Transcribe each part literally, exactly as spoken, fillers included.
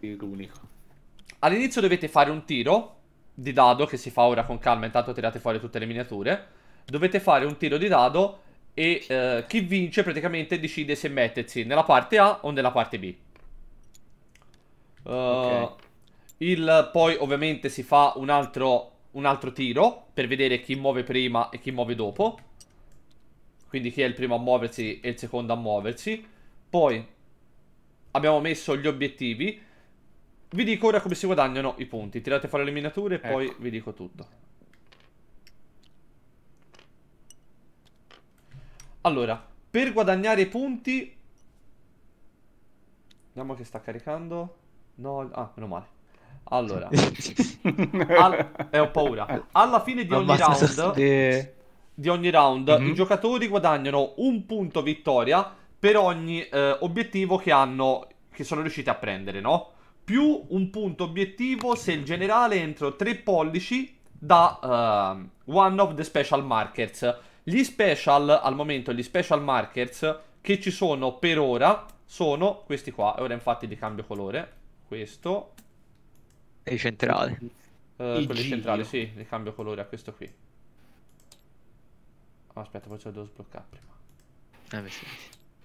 l'unico. All'inizio dovete fare un tiro di dado, che si fa ora con calma, intanto tirate fuori tutte le miniature. Dovete fare un tiro di dado e eh, chi vince praticamente decide se mettersi nella parte A o nella parte B. Uh, Ok. il, poi ovviamente si fa un altro, un altro tiro per vedere chi muove prima e chi muove dopo. Quindi chi è il primo a muoversi e il secondo a muoversi. Poi abbiamo messo gli obiettivi. Vi dico ora come si guadagnano i punti. Tirate fuori le miniature e poi Ecco. vi dico tutto. Allora, per guadagnare i punti... Vediamo che sta caricando. No, ah, meno male. Allora, al... eh, ho paura. Alla fine di Ho ogni ammazzato round, ste- di ogni round, i Mhm. giocatori guadagnano un punto vittoria per ogni eh, obiettivo che hanno, che sono riusciti a prendere, no? Più un punto obiettivo se il generale entro tre pollici da eh, one of the special markers. Gli special, al momento, gli special markers che ci sono per ora sono questi qua. E ora infatti li cambio colore. Questo, È centrale. eh, I quelli Gio. centrali, sì, li cambio colore a questo qui. Oh, aspetta, poi ce lo devo sbloccare prima. Eh, beh, sì.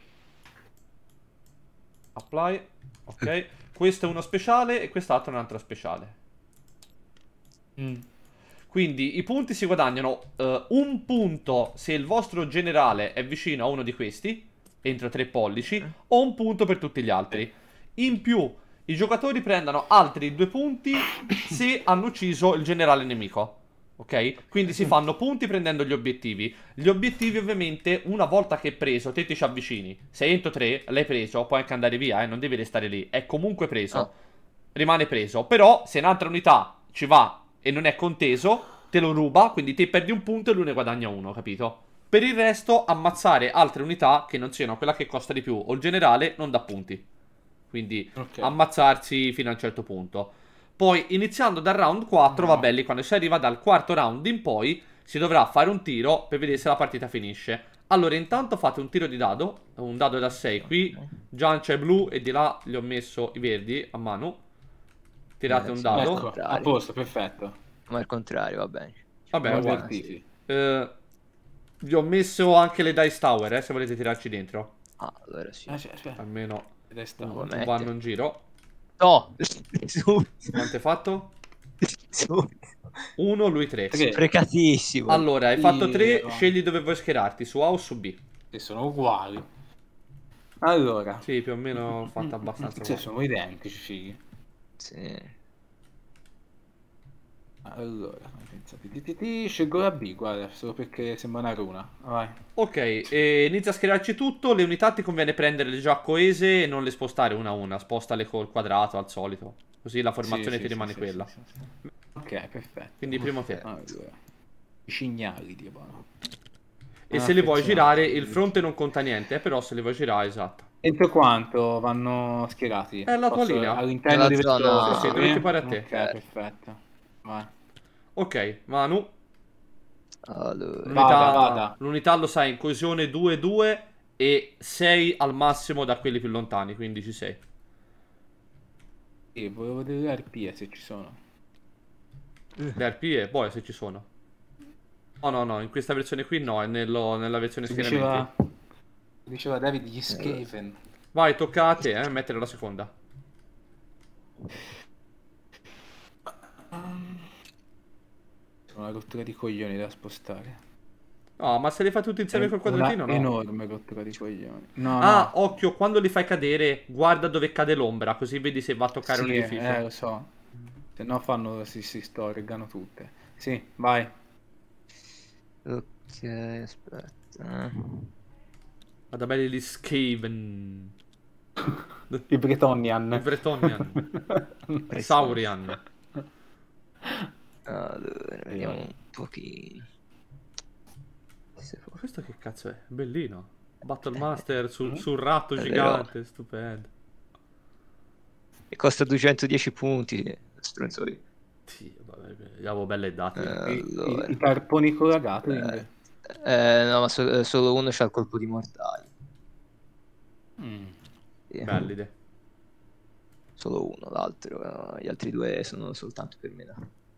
Apply. Ok. Questo è uno speciale e quest'altro è un altro speciale. Mm. Quindi i punti si guadagnano eh, un punto se il vostro generale è vicino a uno di questi, entro tre pollici, o un punto per tutti gli altri. In più, i giocatori prendono altri due punti se hanno ucciso il generale nemico. Ok? Quindi si fanno punti prendendo gli obiettivi. Gli obiettivi, ovviamente, una volta che è preso, te ti ci avvicini. Se entro tre, l'hai preso, puoi anche andare via, eh, non devi restare lì. È comunque preso. Ah. Rimane preso. Però, se un'altra unità ci va e non è conteso, te lo ruba, quindi te perdi un punto e lui ne guadagna uno, capito? Per il resto, ammazzare altre unità che non siano quella che costa di più o il generale non dà punti. Quindi Ok. ammazzarsi fino a un certo punto. Poi, iniziando dal round quattro, No. vabbè, lì quando si arriva dal quarto round in poi, si dovrà fare un tiro per vedere se la partita finisce. Allora, intanto fate un tiro di dado, un dado da sei. Qui Gian c'è blu e di là gli ho messo i verdi a mano. Tirate Eh, un sì, dado. Ecco, a contrario. posto, perfetto. Ma al contrario, va bene. Vabbè, Siamo uguale. invertiti. Eh, vi ho messo anche le dice tower, eh, se volete tirarci dentro. Ah, allora sì. Ah, c'è, c'è. Almeno Resta. Uno. non vanno in giro. No! Su. Quanto hai fatto? Su. Uno, lui tre. Tre. Frecatissimo. Allora, hai fatto tre, Dio. scegli dove vuoi schierarti, su A o su B. Che sono uguali. Allora. Sì, più o meno ho fatto abbastanza Sì, uguale. sono identici, fighi. Sì. Allora, pensate, ti, ti, ti, scelgo la B, guarda, solo perché sembra una runa. Vai. Ok, e inizia a schierarci tutto. Le unità ti conviene prenderle già coese e non le spostare una a una. Spostale col quadrato al solito. Così la formazione Sì, ti sì, rimane sì, quella. sì, sì, sì. Ok, perfetto. Quindi primo te. Allora, i cignali, tipo. No? E Ah, se li vuoi affezionati. girare, il fronte non conta niente, eh, però se li vuoi girare, esatto. Entro quanto vanno schierati? È la tua Posso- linea. All'interno Nella di zona- Sì, sì, dove ti pare a te. Ok, perfetto. Vai. Ok, Manu. Allora. L'unità, Vada, vada. l'unità lo sai, in coesione due due e sei al massimo da quelli più lontani, quindi ci sei. Sì, volevo delle R P se ci sono. Le R P e poi se ci sono. No, no, no, in questa versione qui no, è nello- nella versione Si schieramenti. diceva, diceva David gli Skaven. Vai, tocca a te, eh, mettere la seconda. Sono una rottura di coglioni da spostare. No, ma se li fai tutti insieme È col quadratino, una no. enorme rottura di coglioni. No, Ah, no. occhio, quando li fai cadere, guarda dove cade l'ombra, così vedi se va a toccare un Sì, edificio. eh, lo so. Se no fanno, si, si storgano tutte. Sì, vai. Ok, aspetta. Vada belli gli Skaven. I Bretonian. I Bretonian. Saurian. Allora, vediamo un pochino. Se Ma questo che cazzo è? Bellino. Battle Master Mm? sul, sul ratto È gigante, stupendo. E costa duecentodieci punti. Stronzo lì. Sì, vabbè, gli avevo belle date. Eh, I, i- allora. i carponi con la Gatling. Eh, no, ma so- solo uno c'ha il colpo di mortale. Mm. Sì. Bellide. Solo uno, l'altro, eh, gli altri due sono soltanto per me.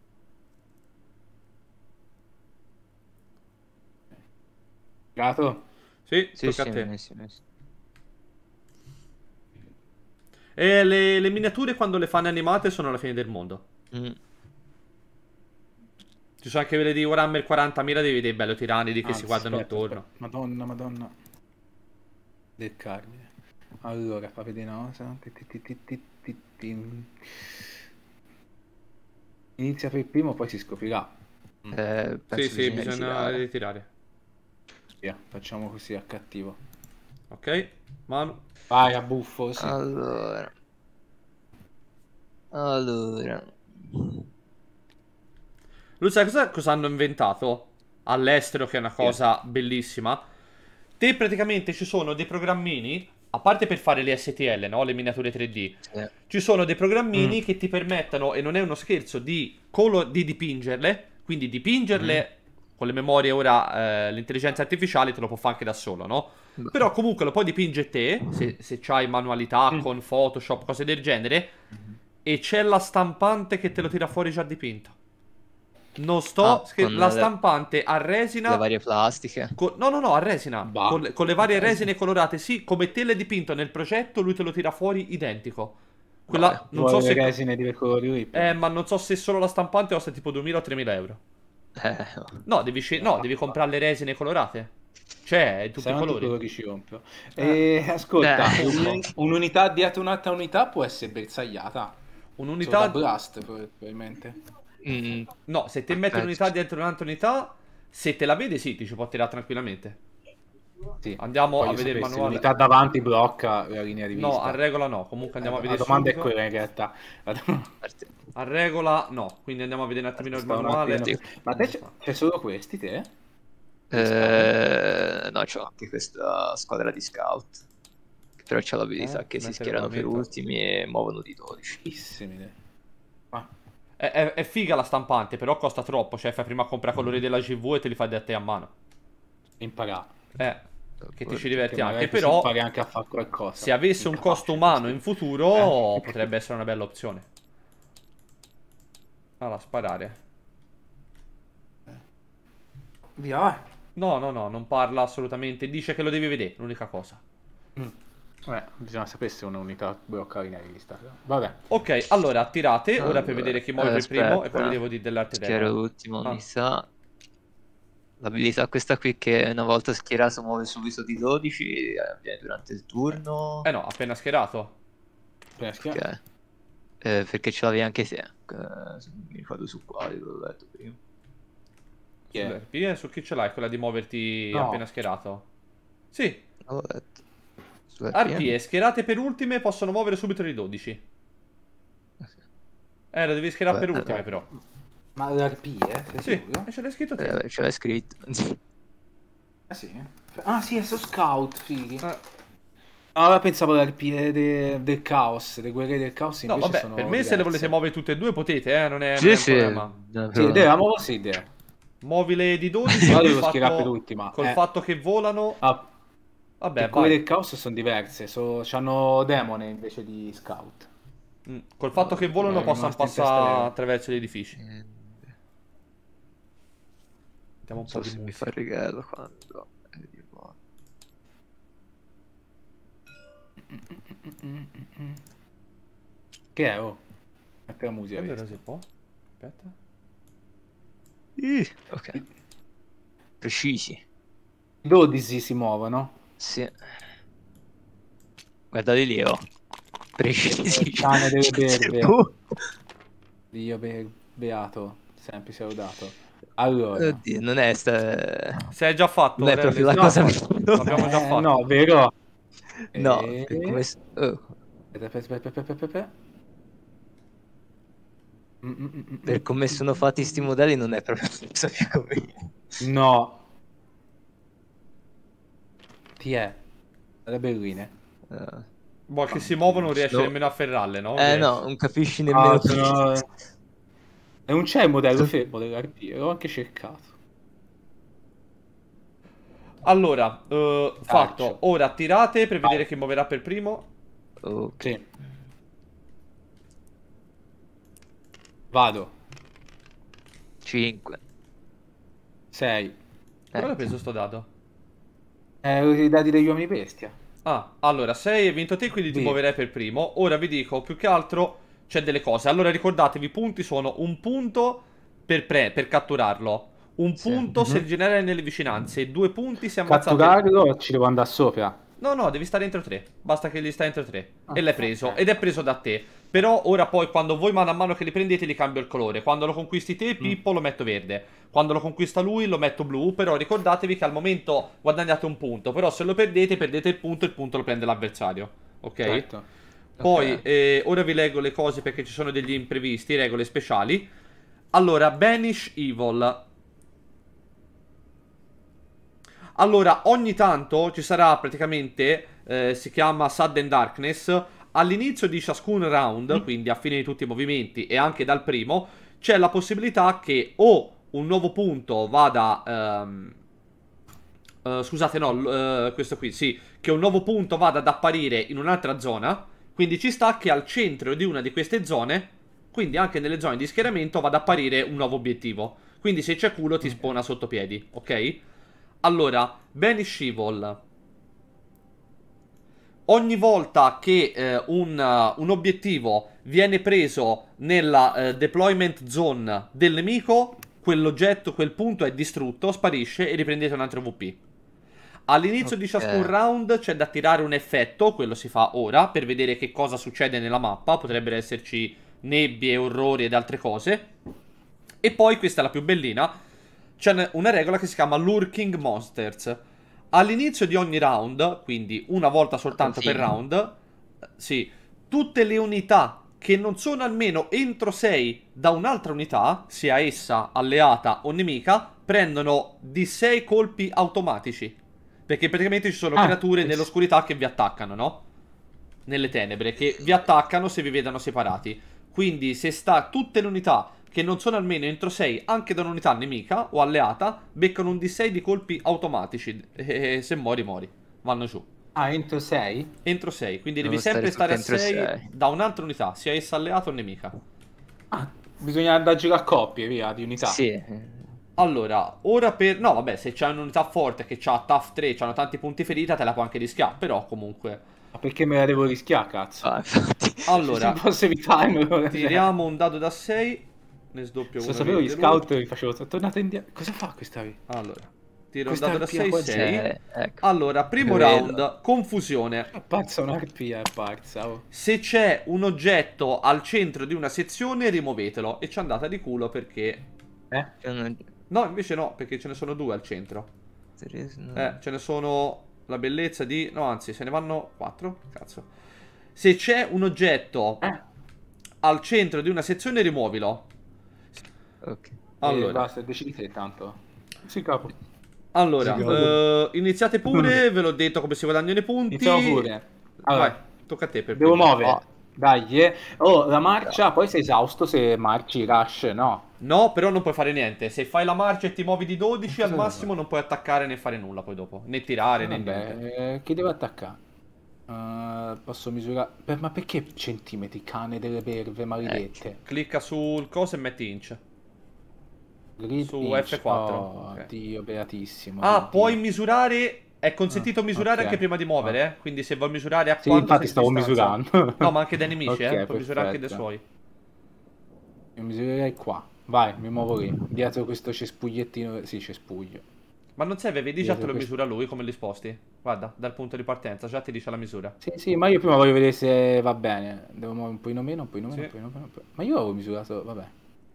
Gato? Sì, Sì, tocca sì, a te. messi, messi. E le, le miniature quando le fanno animate sono la fine del mondo. Mm. Ci sono anche quelle di Warhammer quarantamila, devi vedere bello tiranidi che Ah, si guardano aspetta, intorno. aspetta. Madonna, madonna. Del Carmine. Allora, fa vedere una cosa. Ti, ti, ti, ti, ti, ti, ti. Inizia per il primo, poi si scoprirà. Eh, Sì, penso sì, bisogna bisogna ritirare. ritirare. Via, facciamo così a cattivo. Ok, Manu. Vai a buffo, sì. Allora. Allora. Lui sa cosa, cosa hanno inventato all'estero, che è una cosa bellissima? Te praticamente ci sono dei programmini, a parte per fare le S T L, no? Le miniature tre D. Sì. Ci sono dei programmini Mm. che ti permettono, e non è uno scherzo, di, colo- di dipingerle. Quindi dipingerle con le memorie ora, eh, l'intelligenza artificiale te lo può fare anche da solo, no? Beh. Però comunque lo puoi dipingere te, se, se c'hai manualità Mm. con Photoshop, cose del genere. E c'è la stampante che te lo tira fuori già dipinto. Non sto Ah, scher- con la le- stampante a resina. Le varie plastiche. co- no, no, no, a resina. Bah. Con, le- con le varie A resina. resine colorate. Sì, come te l'hai dipinto nel progetto, lui te lo tira fuori identico. Quella, Vabbè. non so Vuole se. le resine di quei colori lì, però. Eh, ma non so se solo la stampante costa tipo duemila o tremila euro. Eh, no. No, devi, scel- no, devi comprare le resine colorate. C'è, in tutti i Saranno tutti colori. colori ci compro. E ascolta, Eh. un- un'unità dietro un'altra unità può essere bersagliata. Un'unità. Solo da blast, probabilmente. Mm, No, se te metti Penso. un'unità dietro un'altra unità, se te la vede, sì, ti ci può tirare tranquillamente. Sì. Andiamo Voglio a vedere il sapere se manuale. l'unità davanti blocca la linea di vista. No, a regola no. Comunque andiamo a la vedere domanda subito. è quella in realtà. La dom- parte- A regola no. Quindi andiamo a vedere un attimino il Sta un manuale. attimo- Ma te c'è, c'è solo questi, te? Eh, no, c'ho anche questa squadra di scout. Che però c'ha l'abilità Eh, che si mettere schierano per regolamento. ultimi e muovono di dodici. Bellissimi. te. Ma È, è- è figa la stampante, però costa troppo. Cioè, fai prima a comprare colori della G V e te li fai da te a mano. imparare. Eh, che ti ci Che diverti magari anche. così Però, impari anche a fare qualcosa. se avesse un Incapace, costo umano questo. in futuro, Eh. potrebbe essere una bella opzione. Allora, sparare. Via, vai. No, no, no, non parla assolutamente. Dice che lo devi vedere, l'unica cosa. Mm. Vabbè, bisogna sapere se un'unità blocca la linea di vista. Vabbè. Ok, allora attirate. Ora per Allora, vedere chi muove eh, per primo. E poi aspetta. vi devo dire dell'arte Schiero demo. l'ultimo, Ah. mi sa. L'abilità questa qui che una volta schierato muove subito di dodici, eh, avviene durante il turno. Eh no, appena schierato. Appena schiato. Ok. Eh, perché ce l'avevi anche te. Eh, non mi ricordo su quale, l'ho letto prima. Chi è? Sull'R P e su chi ce l'hai? Quella di muoverti No. appena schierato? Sì. Non l'ho letto. Su R P E schierate per ultime possono muovere subito di dodici. Eh, lo devi schierare Vabbè, per ultime eh, però. Ma l'R P, eh? Sei Sì, sicuro? e ce l'hai scritto te. Eh, ce l'hai scritto. Ah sì? Ah sì, è su scout, fighi. Eh. No, ora pensavo all'R P de- del caos, le guerre del caos No, invece vabbè, sono per me se le volete diverse. muovere tutte e due potete, eh, non è, non è Sì, un sì. problema. no, Sì, però- idea, ma sì, idea. Muovile di dodici Però col, devo schierare per fatto, ultima. col Eh. fatto che volano. Ah, Vabbè, le quelle vai. del caos sono diverse, so, hanno demone invece di scout. Mm, Col fatto che volano Eh, possono rimasto in testa passare leva. attraverso gli edifici. Eh, Mettiamo un Non so po' di se mi musica. fa il regalo quando. eh, dico, Che è? Oh? Mette la musica. Allora vedi? se può. Aspetta. Ih, ok. Precisi. dodici si muovono. Sì. Guardate lì, oh. Precisi. Il cane delle berbe. Boh. Dio be- beato, sempre sia lodato. Allora, Oddio, non è sta... Se hai già fatto. Non è Relle, proprio la sì. cosa No, migliore. l'abbiamo già Eh, fatto. no, vero? No, E- per come... s- oh, Aspetta, aspetta, aspetta, aspetta, aspetta. Mm, mm, mm, mm, per come sono fatti sti modelli non è proprio la cosa più conveniente. No. Ti è? Le belline. Eh, Boh, che si muovono non riesci No. nemmeno a ferrarle, no? Eh Riesci. no, non capisci nemmeno Ah, che- sono- E non c'è il modello Sì. fermo dell'R P, l'ho anche cercato. Allora, eh, fatto. Calcio. Ora tirate per Vai. vedere chi muoverà per primo. Ok. Sì. Vado. cinque. sei. Dove l'ho preso sto dado? Eh, i dati degli uomini bestia. Ah, allora, sei hai vinto te, quindi ti Sì. muoverai per primo. Ora vi dico, più che altro, c'è delle cose. Allora, ricordatevi, i punti sono un punto per, pre per catturarlo. Un Sì. punto se Mhm. generare nelle vicinanze. Due punti se ammazzate... Catturarlo ci devo andare sopra. No, no, devi stare entro tre. Basta che gli stai entro tre. Ah, E l'hai preso. ok. Ed è preso da te. Però ora poi quando voi mano a mano che li prendete li cambio il colore. Quando lo conquisti te, Pippo, lo metto verde. Quando lo conquista lui lo metto blu. Però ricordatevi che al momento guadagnate un punto. Però se lo perdete, perdete il punto e il punto lo prende l'avversario. Ok? Certo. Poi, Ok. eh, ora vi leggo le cose perché ci sono degli imprevisti, regole speciali. Allora, Banish Evil. Allora, ogni tanto ci sarà praticamente, eh, si chiama Sudden Darkness, all'inizio di ciascun round, Mm. quindi a fine di tutti i movimenti e anche dal primo, c'è la possibilità che o un nuovo punto vada... ehm, eh, scusate, no, l- eh, questo qui, sì, che un nuovo punto vada ad apparire in un'altra zona, quindi ci sta che al centro di una di queste zone, quindi anche nelle zone di schieramento, vada ad apparire un nuovo obiettivo. Quindi se c'è culo ti spawna sotto piedi, ok? Allora, Banish Evil. Ogni volta che eh, un, uh, un obiettivo viene preso nella eh, deployment zone del nemico, quell'oggetto, quel punto è distrutto, sparisce e riprendete un altro V P. All'inizio di Ok. ciascun round c'è da tirare un effetto, quello si fa ora, per vedere che cosa succede nella mappa. Potrebbero esserci nebbie, orrori ed altre cose. E poi, questa è la più bellina, c'è una regola che si chiama Lurking Monsters. All'inizio di ogni round, quindi una volta soltanto per Così. round, eh, sì, tutte le unità che non sono almeno entro sei da un'altra unità, sia essa alleata o nemica, prendono di sei colpi automatici. Perché praticamente ci sono Ah, creature eh, nell'oscurità che vi attaccano, no? Nelle tenebre, che vi attaccano se vi vedono separati. Quindi se sta tutte le unità che non sono almeno entro sei anche da un'unità nemica o alleata, beccano un D sei di colpi automatici. E se muori, muori. Vanno giù. Ah, entro sei? Entro sei, quindi Devo devi sempre stare stare a tutte entro sei sei. da un'altra unità, sia essa alleata o nemica. Ah, bisogna andare a giocare a coppie, via, di unità. Sì. Allora, ora per... No, vabbè, se c'è un'unità forte che ha tough tre, c'hanno tanti punti ferita, te la può anche rischiare, però comunque... Ma perché me la devo rischiare, cazzo? Ah, infatti. Allora, Se posso evitarmelo. tiriamo un dado da sei, ne sdoppio Se uno. sapevo gli di scout li facevo tornate indietro. Cosa fa questa qui? Allora, tiro Questa un dado da arpia sei, qua sei. Eh, ecco. Allora, primo Quello. round, confusione. È apparsa un'arpia, è apparsa. Oh. Se c'è un oggetto al centro di una sezione, rimuovetelo. E ci andata di culo perché... Eh? Io non- No, invece no, perché ce ne sono due al centro. Eh, ce ne sono la bellezza di... No, anzi, se ne vanno quattro. Cazzo. Se c'è un oggetto Eh? al centro di una sezione, rimuovilo. Ok. Allora, Eh, basta, decidi te tanto. Sì, capo. allora Sì, eh, iniziate pure, ve l'ho detto come si guadagnano i punti. Iniziamo pure. Allora, Vai, tocca a te per devo primo. muovere. Oh. Dai, eh. Oh, la marcia, poi sei esausto se marci rush, no? No, però non puoi fare niente. Se fai la marcia e ti muovi di dodici, Cosa al devo massimo non puoi attaccare né fare nulla poi dopo. Né tirare né niente. Vabbè, eh, chi deve attaccare? Uh, posso misurare... Per- ma perché centimetri, cane delle perve maledette? Clicca sul coso e metti inch. Grid Su inch. F quattro. Oh, Ok. Dio beatissimo. Ah, Dio. puoi misurare. È consentito Ah, misurare ok. anche prima di muovere, eh? Quindi se vuoi misurare a Sì, quanto infatti sei di stavo distanza. misurando. No, ma anche dai nemici, Ok, eh? Puoi misurare anche dai perfetto. suoi. Io misurerei qua. Vai, mi muovo lì. Dietro questo cespugliettino... Sì, cespuglio. Ma non serve, vedi già Dietro te lo questo- misura lui come li sposti. Guarda, dal punto di partenza, già ti dice la misura. Sì, sì, ma io prima voglio vedere se va bene. Devo muovere un pochino meno, un pochino meno, Sì. un pochino meno. un po'- Ma io avevo misurato... Vabbè.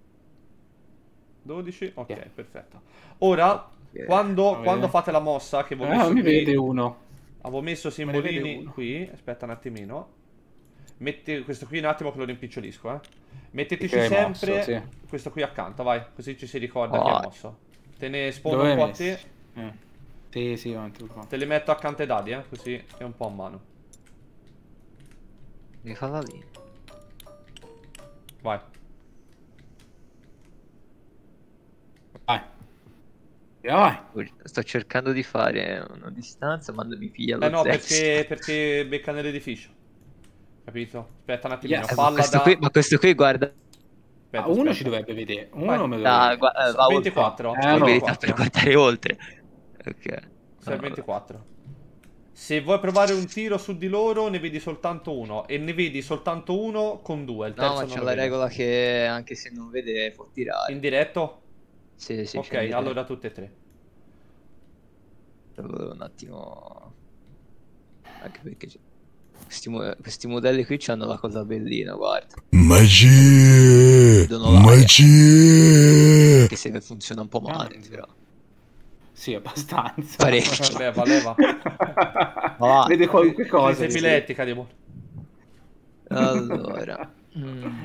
dodici, ok, Yeah. perfetto. Ora, Yeah. quando, Va quando bene. fate la mossa che avevo Ah, messo mi qui, vede uno. avevo messo Me ne vede simbolini uno. qui, aspetta un attimino. Metti questo qui un attimo che lo rimpiccolisco, eh. Metteteci Che hai sempre mosso, sì. questo qui accanto, vai, così ci si ricorda Oh. chi ha mosso. Te ne spawno Dove un po' hai a te, messo? Eh. Sì, sì, avanti un po'. te li metto accanto ai dadi, eh, così è un po' a mano. Mi fa la linea. Vai. Vai. Via, vai. Sto cercando di fare una distanza, ma non mi piglia lo Eh no, zest. perché, perché becca nell'edificio. Capito? Aspetta un attimino, Yes. Eh, ma, falla questo da... qui, ma questo qui, guarda, Aspetta, Ah, uno aspetta. ci dovrebbe vedere. Uno Vai. me lo Ah, vede. gua- eh, va oltre. ventiquattro. Eh, C'ho no, abilità quattro. per guardare oltre. Ok. Sei a Allora. ventiquattro. Se vuoi provare un tiro su di loro, ne vedi soltanto uno. E ne vedi soltanto uno con due. Il No, terzo ma non c'è lo la vedi. regola che anche se non vede può tirare. In diretto? Sì, sì, Ok, c'è in diretta. allora tutte e tre. Devo un attimo. Anche perché c'è- questi, mo- questi modelli qui hanno la cosa bellina, guarda. Magia! Vedono l'aria. Magia! Che se funziona un po' male, Grande. però. Sì, abbastanza. Parecchio. Leva, leva. Va. Vede qualunque cosa. Crisi epilettica, Demon. Allora. Mm.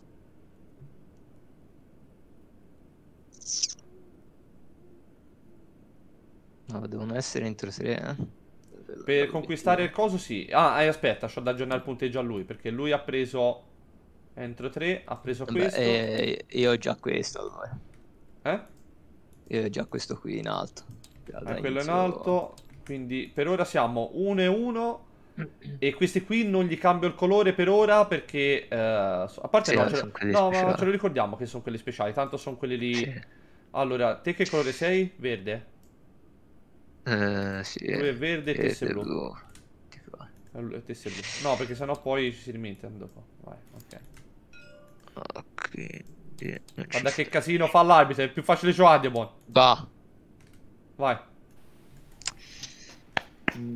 No, devono essere entro tre, eh. Per conquistare il coso, sì. Ah, eh, aspetta, c'ho da aggiornare il punteggio a lui. Perché lui ha preso. Entro tre, ha preso Vabbè, questo. eh, io ho già questo allora. Eh? Io ho già questo qui in alto. Già da Eh, quello in inizio- alto. Quindi per ora siamo uno e uno. E questi qui non gli cambio il colore per ora perché. eh, a parte Sì, no, eh, ce, sono quelli no, ma speciali. ce lo ricordiamo che sono quelli speciali. Tanto sono quelli lì. Sì. Allora, te che colore sei? Verde? Eh, sì. Lui è verde e te sei blu. blu. Ti fa. Eh, lui- te sei blu. No, perché sennò poi ci si rimettono dopo. Vai, ok. Ok. eh, non ci Guarda che sta. casino fa l'arbitro. È più facile giocare, Demon. Va. Vai. Mm.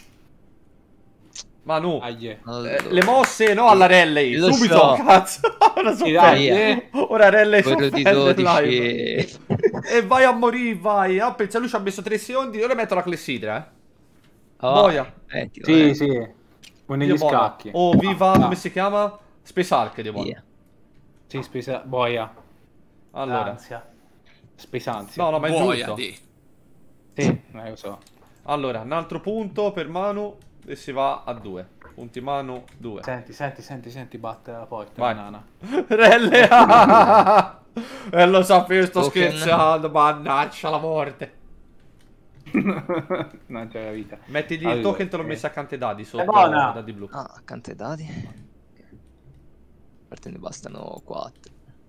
Manu. Aie. Allora. Eh, le mosse no alla rally. Lo Subito, so. cazzo. Ora sono Sì, dai, pelle. eh. Ora rally Quello sono di pelle dodici. live. E vai a morire, vai. Ah, pensa lui ci ha messo tre secondi. Ora metto la clessidra, eh. Ah, Boia. mettilo, Sì, eh. sì. Come negli Dio buono. scacchi. Oh, viva, Ah, come si chiama? Space Hulk, Demon. Via. Sì, spesa... Boia. Allora. Ansia. Spesanzia. No, no, ma è Boia giusto. di. Sì, eh, lo so. Allora, un altro punto per Manu e si va a due. Punti Manu, due. Senti, senti, senti, senti, batte la porta, Vai. banana. Relle. E lo sapevo, sto Token. scherzando, mannaggia la morte. Non c'è la vita. Mettigli Allora, il token, te l'ho eh. messo accanto ai dadi sotto È buona. dadi blu. Ah, accanto ai dadi. Ok. A parte ne bastano quattro.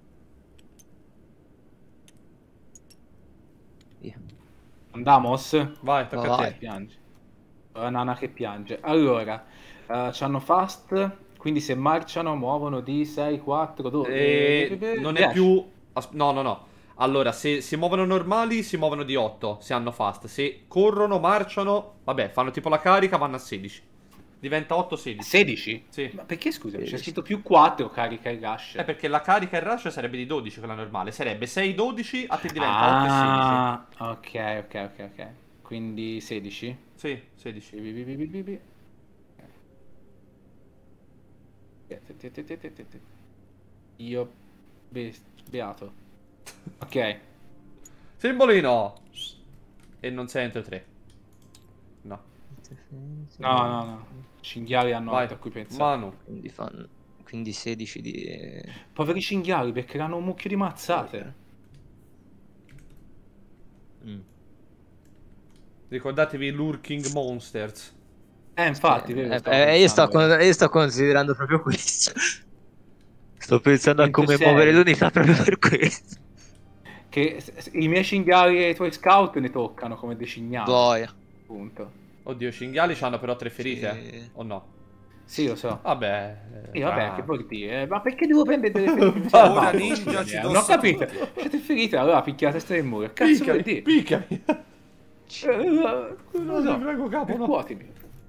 Via. Andamos? Vai, tocca a Vai. te. Piange. La nana che piange. Allora, eh, c'hanno fast, quindi se marciano muovono di sei, quattro, dodici. E non è più... as- No, no, no. Allora, se si muovono normali, si muovono di otto, se hanno fast. Se corrono, marciano, vabbè, fanno tipo la carica, vanno a sedici. Diventa otto sedici. sedici? Sì. Ma perché scusa? C'è sedici. scritto più quattro carica e rush. Eh, perché la carica e il rush sarebbe di dodici, quella normale. Sarebbe sei dodici, a te diventa otto e Ah, ok, ok, ok, ok. Quindi sedici. sedici. Sì, sedici. Bi, bi, bi, bi, bi, bi. Io be- beato. Ok. Simbolino. E non sei entro tre. No. No, no, no. Cinghiali hanno Vai, altro a cui pensare. Manu. Quindi fanno. Quindi sedici di. Poveri cinghiali perché hanno un mucchio di mazzate. Mm. Ricordatevi Lurking Monsters. Eh, infatti, vero, Eh, stavo eh, io, sto pensando, con- io sto considerando proprio questo. Sto pensando a In che come senso? muovere l'unità proprio per questo. che s- s- i miei cinghiali e i tuoi scout ne toccano come dei cinghiali. Boia. Appunto. Oddio, i cinghiali hanno però tre ferite. Sì. O no? Sì, lo so. Vabbè. eh, E vabbè, ah. che vuol dire? Ma perché devo prendere delle ferite? Ma ora Sì, ninja sì, ci eh, Non ho dossa capito. tutti. Siete ferite, allora picchia la testa del muro. Cazzo vuol Picchiami, dire? picchiami. Eh, No, Non ti so. prego, capo, no. Percuotimi.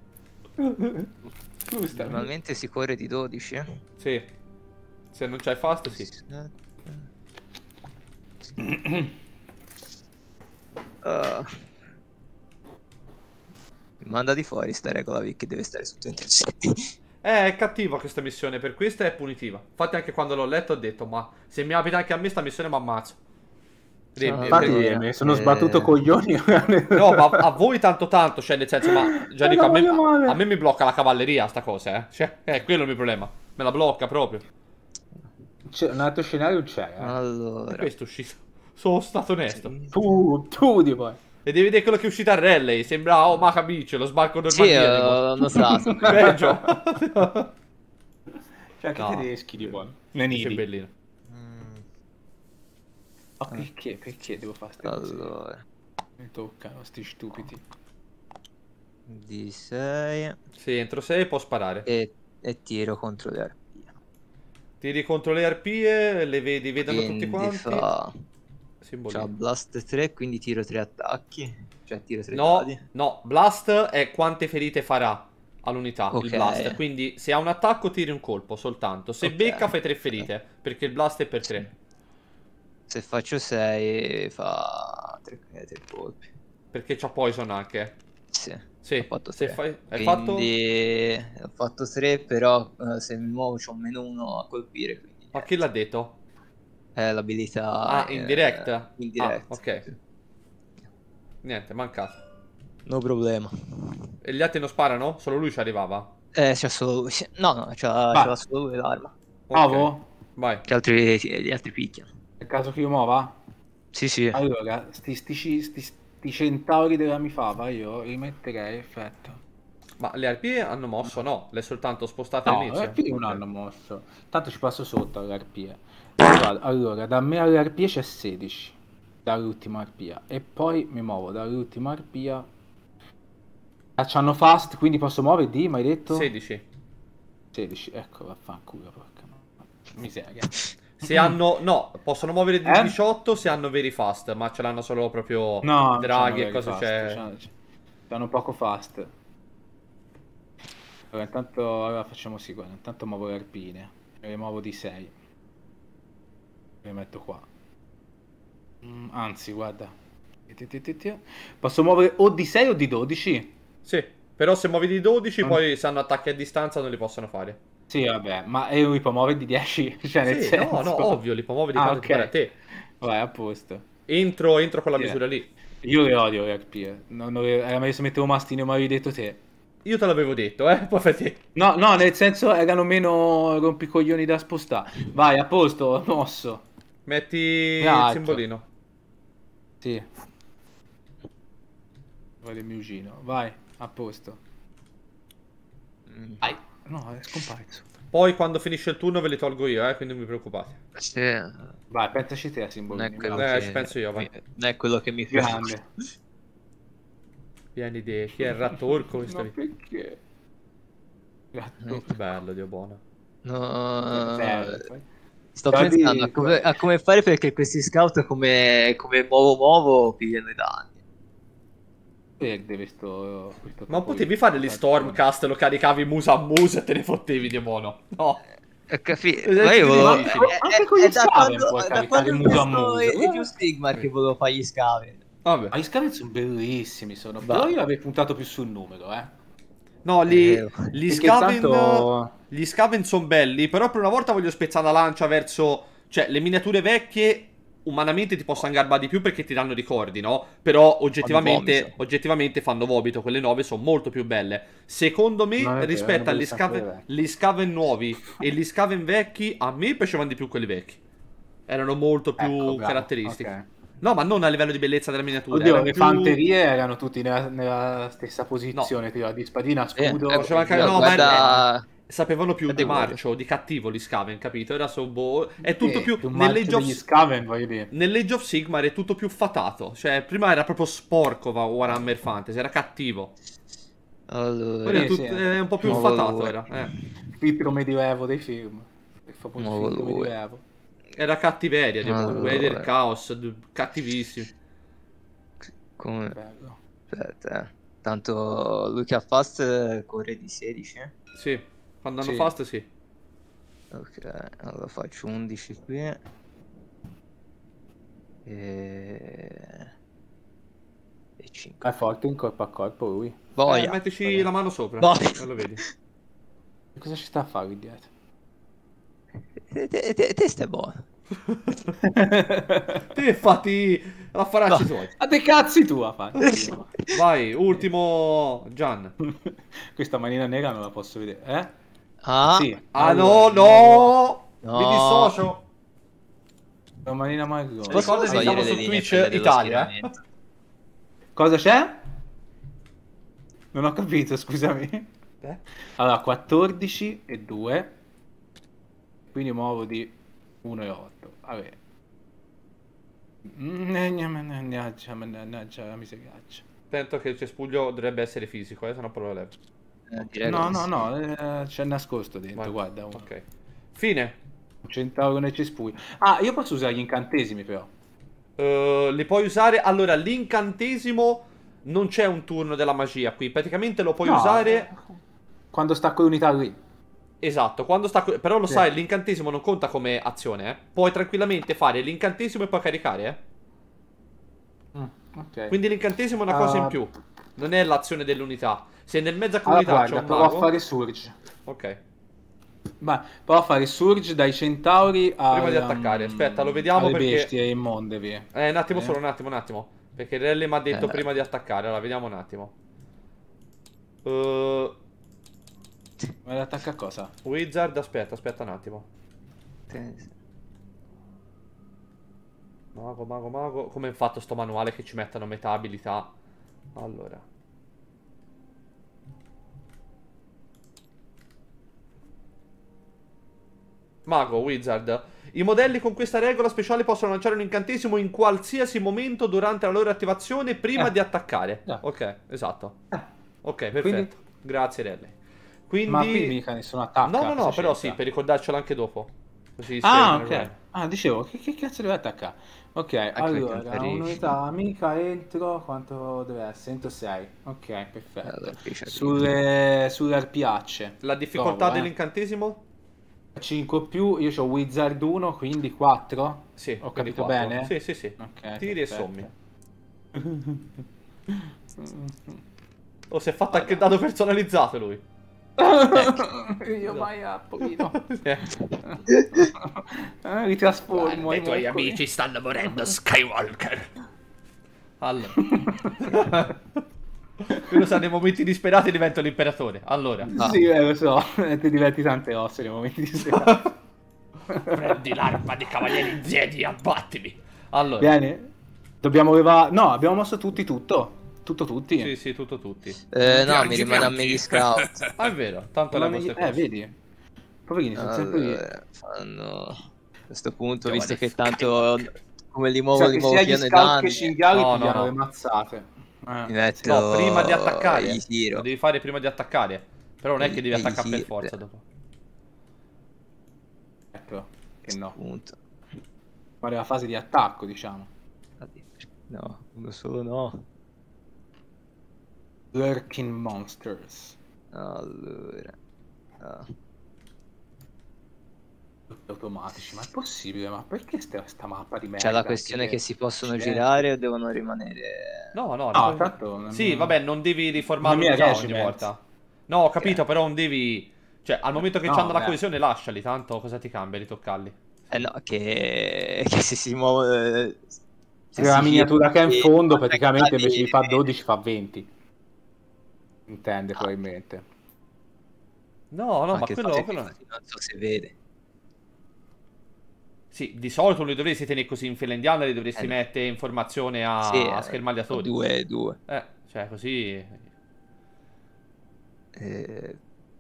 Giusto. Normalmente si corre di dodici. eh? Sì. Se non c'hai fast, sì. Ah. Mi manda di fuori sta regola che deve stare sotto intercetti. Eh, è cattiva questa missione, per questa è punitiva. Infatti anche quando l'ho letto ho detto, ma se mi abita anche a me sta missione mi ammazzo. Re- Ah, Infatti per- eh, mi sono eh. sbattuto coglioni. No, ma a voi tanto tanto, cioè nel senso, ma già Eh, dico, la a me, voglio male. a me mi blocca la cavalleria sta cosa, eh. Cioè, è quello il mio problema. Me la blocca proprio. C'è un altro scenario c'è. eh. E Allora. questo è uscito. Sono stato onesto. Tu, tu di poi. E devi vedere quello che è uscito a Raleigh. Sembra, oh, Maca Beach, lo sbarco Sì, eh, Normandia. l'ho notato. tipo. Peggio. Cioè, che No. tedeschi di buono. Che Nenivi. bellino. Mm. Ma perché? Perché devo fare ste cose? Allora, Mi toccano sti stupidi. di sei Sì, entro sei può sparare. e, e tiro contro le arpie. Tiri contro le arpie, le vedi, vedono tutti Quindi quanti. fa... Simbolino. C'ha Blast tre, quindi tiro tre attacchi. Cioè tiro tre No, dadi. no, Blast è quante ferite farà all'unità, il Ok. Blast. Quindi se ha un attacco tiri un colpo soltanto. Se Ok, becca fai tre ok. ferite, perché il Blast è per tre. Se faccio sei fa tre colpi. Perché c'ha Poison anche. Sì, Sì, ho fatto se tre. fai... Hai fatto... Quindi ho fatto tre, però eh, se mi muovo c'ho un meno uno a colpire, quindi Ma chi l'ha detto? è l'abilità Ah, eh, indirect? indirect. Ah, ok. Sì. Niente, mancato. No problema. E gli altri non sparano? Solo lui ci arrivava. Eh, c'ha solo lui. Sì. No, no, c'ha Vai. c'ha solo lui l'arma. Ok, Bravo? vai. Gli altri, sì, gli altri picchiano. È caso che io muova? Sì, sì. Allora, sti, sti, sti, sti, sti centauri della mi fava io li metterei, effetto. Ma le arpie hanno mosso? No, le è soltanto spostate No, all'inizio. l'R P non Ok. hanno mosso. Tanto ci passo sotto all'R P. Guarda, allora, da me all'R P c'è sedici. Dall'ultima arpia. E poi mi muovo dall'ultima arpia. Ah, c'hanno fast, quindi posso muovere di, mi hai detto? sedici. sedici, ecco, vaffanculo, porca no. Miseria. Se hanno... No, possono muovere di Eh? diciotto se hanno veri fast, ma ce l'hanno solo proprio No, non draghi c'hanno e cose fast, c'è... c'hanno- c'hanno poco fast. Allora, intanto allora facciamo sì, guarda, intanto muovo le arpine. E le muovo di sei. Le metto qua. Mm, anzi, guarda. Ti, ti, ti, ti. Posso muovere o di sei o di dodici? Sì, però se muovi di dodici Mm. poi se hanno attacchi a distanza non li possono fare. Sì, vabbè, ma e lui può muovere di dieci? Cioè, nel Sì, senso... no, no, ovvio, li può muovere di Ah, quanto ti pare a ok. te. Vai, a posto. Entro, entro con la Sì. misura lì. Io le odio le arpie. Non, non le... Era meglio se mettevo mastino, ma avevi detto te. Io te l'avevo detto, eh, poi fai te. No, no, nel senso erano meno rompicoglioni da spostare. Vai, a posto, mosso. Metti il Alto. simbolino. Sì. Vado il miugino. Vai, a posto. Mm. Vai. No, è scomparso. Poi quando finisce il turno ve li tolgo io, eh, quindi non vi preoccupate. Sì, Vai, pensaci te a non simbolini. è quello bravo. Eh, che ci penso io, vai. mi- non è quello che mi piace. Grande. Vieni di... Chi è il ratto orco? Questo Ma lì. perché? Gatto. Che bello, Dio buono. No, Zero, poi. sto Però di- pensando a come, a come fare perché questi scout come, come muovo muovo pigliano i danni. Perde questo, questo Ma tipo potevi di- fare gli Stormcast, lo caricavi muso a muso e te ne fottevi, Dio buono. No. Ho capito, Eh, ma io ti volevo... dici, è- ma è- anche con è gli da scaven quando, puoi da caricare quando ho muso a visto muso, i eh? Age Stigmar che volevo fare gli scaven. Vabbè. Ma gli scaven sono bellissimi, sono. Va. Però io avevo puntato più sul numero, eh. No, li, Eh, gli perché Skaven... tanto- Gli Skaven sono belli, però per una volta voglio spezzare la lancia verso... Cioè, le miniature vecchie umanamente ti possono garbare di più perché ti danno ricordi, no? Però oggettivamente, vomito. oggettivamente fanno vomito, quelle nuove sono molto più belle. Secondo me, Non è vero, rispetto hanno agli voluto anche Skaven, le gli Skaven nuovi e gli Skaven vecchi, a me piacevano di più quelli vecchi. Erano molto più Ecco, bravo, caratteristici. ok. No, ma non a livello di bellezza della miniatura. Oddio, erano le più- fanterie erano tutti nella, nella stessa posizione, tipo di spadina, Eh, scudo. eh, faceva e anche- via. no, ma guarda... Sapevano più Guarda di i voli. marcio, di cattivo gli Skaven, capito? Era so boh, è tutto Eh, più più nell'Age marcio of, degli scaven, voglio dire. nell'Age of Sigmar è tutto più fatato. Cioè, prima era proprio sporco va- Warhammer Fantasy, era cattivo. Allora, Ora è, Sì, tut- sì. è un po' più Nuovo fatato, lui. era. Eh. Filtro medioevo dei film. Il famoso Nuovo filtro lui. medioevo. Era cattiveria, di Allora. quelli del caos, d- cattivissimi. come... Bello. Aspetta, eh. Tanto lui che ha fast eh, corre di sedici, eh? Sì, quando hanno Sì. fast, sì. Ok, allora faccio undici qui. E... E cinque. È forte in corpo a corpo lui. Boia. Eh, mettici la mano sopra, Boia. e lo vedi. E cosa ci sta a fare lì dietro? Te, te, te, te stai buono. Te fatti affaracci No. tuoi. A te cazzi tu a fare. Vai, ultimo Gian. Questa manina nera non la posso vedere, eh? Ah, Sì. Ah allora, no, no! No. Mi dissocio. La manina marrone. posso Ricorda che siamo togliere le su linee Twitch quelle dello Italia, eh? schieramento? Cosa c'è? Non ho capito, scusami. Eh? Allora, quattordici e due. Quindi muovo di uno e otto. Vabbè. Mannaggia, mannaggia, la miseraccia. Attento che il cespuglio dovrebbe essere fisico, eh, se no poi lo levo. Eh, direi No, che no, sì. no, eh, c'è nascosto dentro, Vai. guarda. Un Ok. Fine. centauro nel cespuglio. Ah, io posso usare gli incantesimi però. Uh, li puoi usare. Allora, l'incantesimo non c'è un turno della magia qui. Praticamente lo puoi No, usare. quando sta quell'unità lì. Esatto, quando sta. Però lo Sì. sai, l'incantesimo non conta come azione, eh. Puoi tranquillamente fare l'incantesimo e poi caricare, eh. Mm, ok. Quindi l'incantesimo è una cosa in Ah. più. Non è l'azione dell'unità. Se nel mezzo a Allora, comunità c'è guarda, un provo a mago. fare Surge. Ok. Ma provo a fare Surge dai centauri a. Prima di attaccare, aspetta, lo vediamo alle perché- bestie immonde, via. Eh, un attimo Eh. solo, un attimo, un attimo. Perché Relle mi ha detto Eh. prima di attaccare. Allora, vediamo un attimo. Uh, Ma attacca a cosa? Wizard, aspetta, aspetta un attimo. Mago, mago, mago. Come è fatto sto manuale che ci mettono metà abilità? Allora. Mago, Wizard. I modelli con questa regola speciale possono lanciare un incantesimo in qualsiasi momento durante la loro attivazione prima Eh. di attaccare. Eh. Ok, esatto. Eh. Ok, perfetto. Quindi- Grazie, Relle. Quindi... Ma qui mica nessuno attacca. No, no, no, cosa però c'entra? sì, per ricordarcelo anche dopo. Così Ah, se- ok. Ah, dicevo, che, che cazzo deve attaccare? Ok, che allora, conferisci. un'unità amica entro, quanto deve essere? centosei. Ok, perfetto. Allora, qui c'è Sulle, sulle arpiacce. La difficoltà Provo, eh. dell'incantesimo? cinque più, io ho Wizard uno, quindi quattro. Sì, Ho quindi capito quattro. bene? Sì, sì, sì. Ok, Tiri e perfetto. sommi. Oh, si è fatto anche il dado personalizzato lui. Io mai a pochino. Eh. Eh, ritrasformo. I i tuoi muscoli. amici stanno morendo, Skywalker. Allora. Quello sa nei momenti disperati divento l'imperatore. Allora. Ah. Sì, eh, lo so, ti diverti tante ossa nei momenti di sera. Prendi l'arma di cavalieri Jedi e abbattimi. Allora. Bene, dobbiamo levare... No, abbiamo mosso tutti tutto. Tutto tutti. Sì, sì, tutto tutti. Eh, no, Piangi, mi rimane a me piangi. gli scout. Ah, è vero. Tanto Ma le mi- vostre Eh, cose. vedi? Poverini, sono sempre lì. Allora, fanno... A questo punto, Giovane visto che Skywalker. tanto come li muovo, Sa li che muovo sia gli piano e scout danni, che cinghiali No, no, pigliano no. le mazzate. Eh. mi metto... No, prima di attaccare. Gli tiro. Lo devi fare prima di attaccare. Però non è che devi E gli attaccare per tiro. forza dopo. Ecco, che no. Punto. Fare la fase di attacco, diciamo. No, uno solo no. Lurking Monsters. Allora... Ah. Tutti automatici, ma è possibile? Ma perché sta, sta mappa di merda? C'è la questione che si possono girare o devono rimanere... No, no, No, non- tanto... non- Sì, vabbè, non devi riformarlo Non mi già ogni regiment. volta. No, ho capito, però non devi... Cioè, al momento che No, c'hanno la beh. coesione, lasciali, tanto cosa ti cambia ritoccarli? Eh no, che, che se si muove... se La si miniatura che è in gira- fondo praticamente invece di fa attaccati- dodici fa venti. Intende Ah. probabilmente. No, no, ma anche quello... fate- quello... non so se vede. Sì, di solito non li dovresti tenere così in fila indiana, li dovresti Eh, mettere in formazione a, Sì, a eh, schermagliatori. Due, due. Eh, cioè, così... Eh...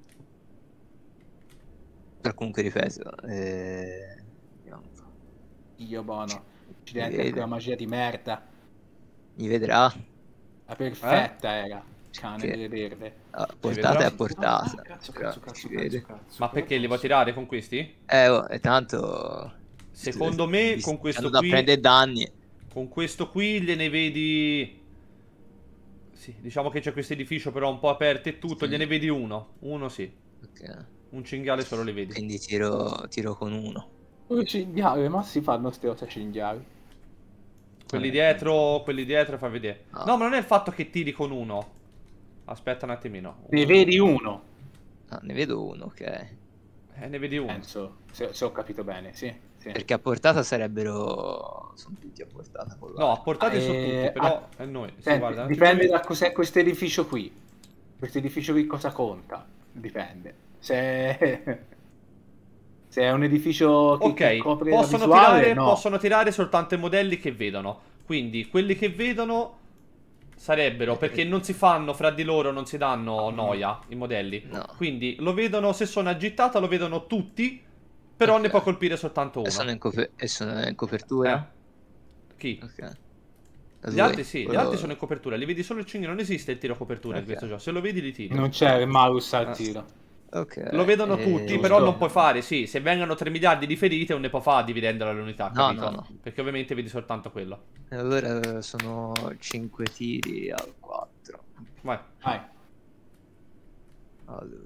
Però comunque ripeto... Eh... vediamo un po'. Io buono. Accidenti, Vedi. quella magia di merda. Mi vedrà. La perfetta era. Cane Che- delle verde. Ah, portata vedrà? è portata. Ah, cazzo, Però cazzo, cazzo, si cazzo, vede. cazzo. Ma perché li vuoi tirare con questi? Eh, oh, e tanto... Secondo me, Mi con questo stanno da qui... prendere danni. Con questo qui gliene vedi... Sì, diciamo che c'è questo edificio però un po' aperto e tutto, Sì. gliene vedi uno. Uno sì. Ok. Un cinghiale solo li vedi. Quindi tiro, tiro con uno. Due cinghiali, ma si fanno ste ossa cinghiali. Quelli dietro, quelli dietro, fa vedere. Ah. No, ma non è il fatto che tiri con uno. Aspetta un attimino. Ne vedi uno, Ah, ne vedo uno, ok. Eh, ne vedi uno. penso, se, se ho capito bene, sì. sì. Perché a portata sarebbero... Sono tutti a portata con No, a portati su Eh, tutti, però ah, è noi. Sì, Senti, guarda, dipende da cos'è questo edificio qui. Questo edificio qui cosa conta? Dipende. Se, se è un edificio che, che Ok, copre la possono visuale, tirare, no. possono tirare soltanto i modelli che vedono. Quindi quelli che vedono sarebbero, perché non si fanno fra di loro, non si danno noia i modelli. No. Quindi lo vedono, se sono agitata lo vedono tutti, però Ok. ne può colpire soltanto uno. E sono in, cope- e sono in copertura? Chi? Ok. Gli altri sì, gli altri sono in copertura, li vedi solo il cinghiale, non esiste il tiro copertura in Ok. questo gioco, se lo vedi li tiri. Non c'è il malus al Ah. tiro. Ok. Lo vedono eh, tutti, però non puoi fare, sì, se vengono tre miliardi di ferite non ne può fare dividendolo alle unità, No, capito? no, no. Perché ovviamente vedi soltanto quello. Allora sono cinque tiri al quattro. Vai. Vai. Allora.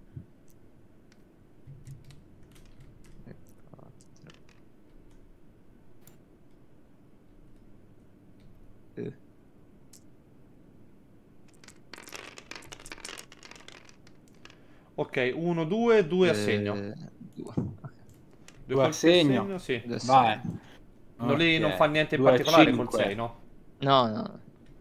E quattro. Eh. Ok, uno, due, due a segno. Eh, due. Ok. Due Due a colpi segno. sì. Adesso- Vai. Non, lì non Ok. fa niente in Due a particolare col cinque. sei, no? No, no.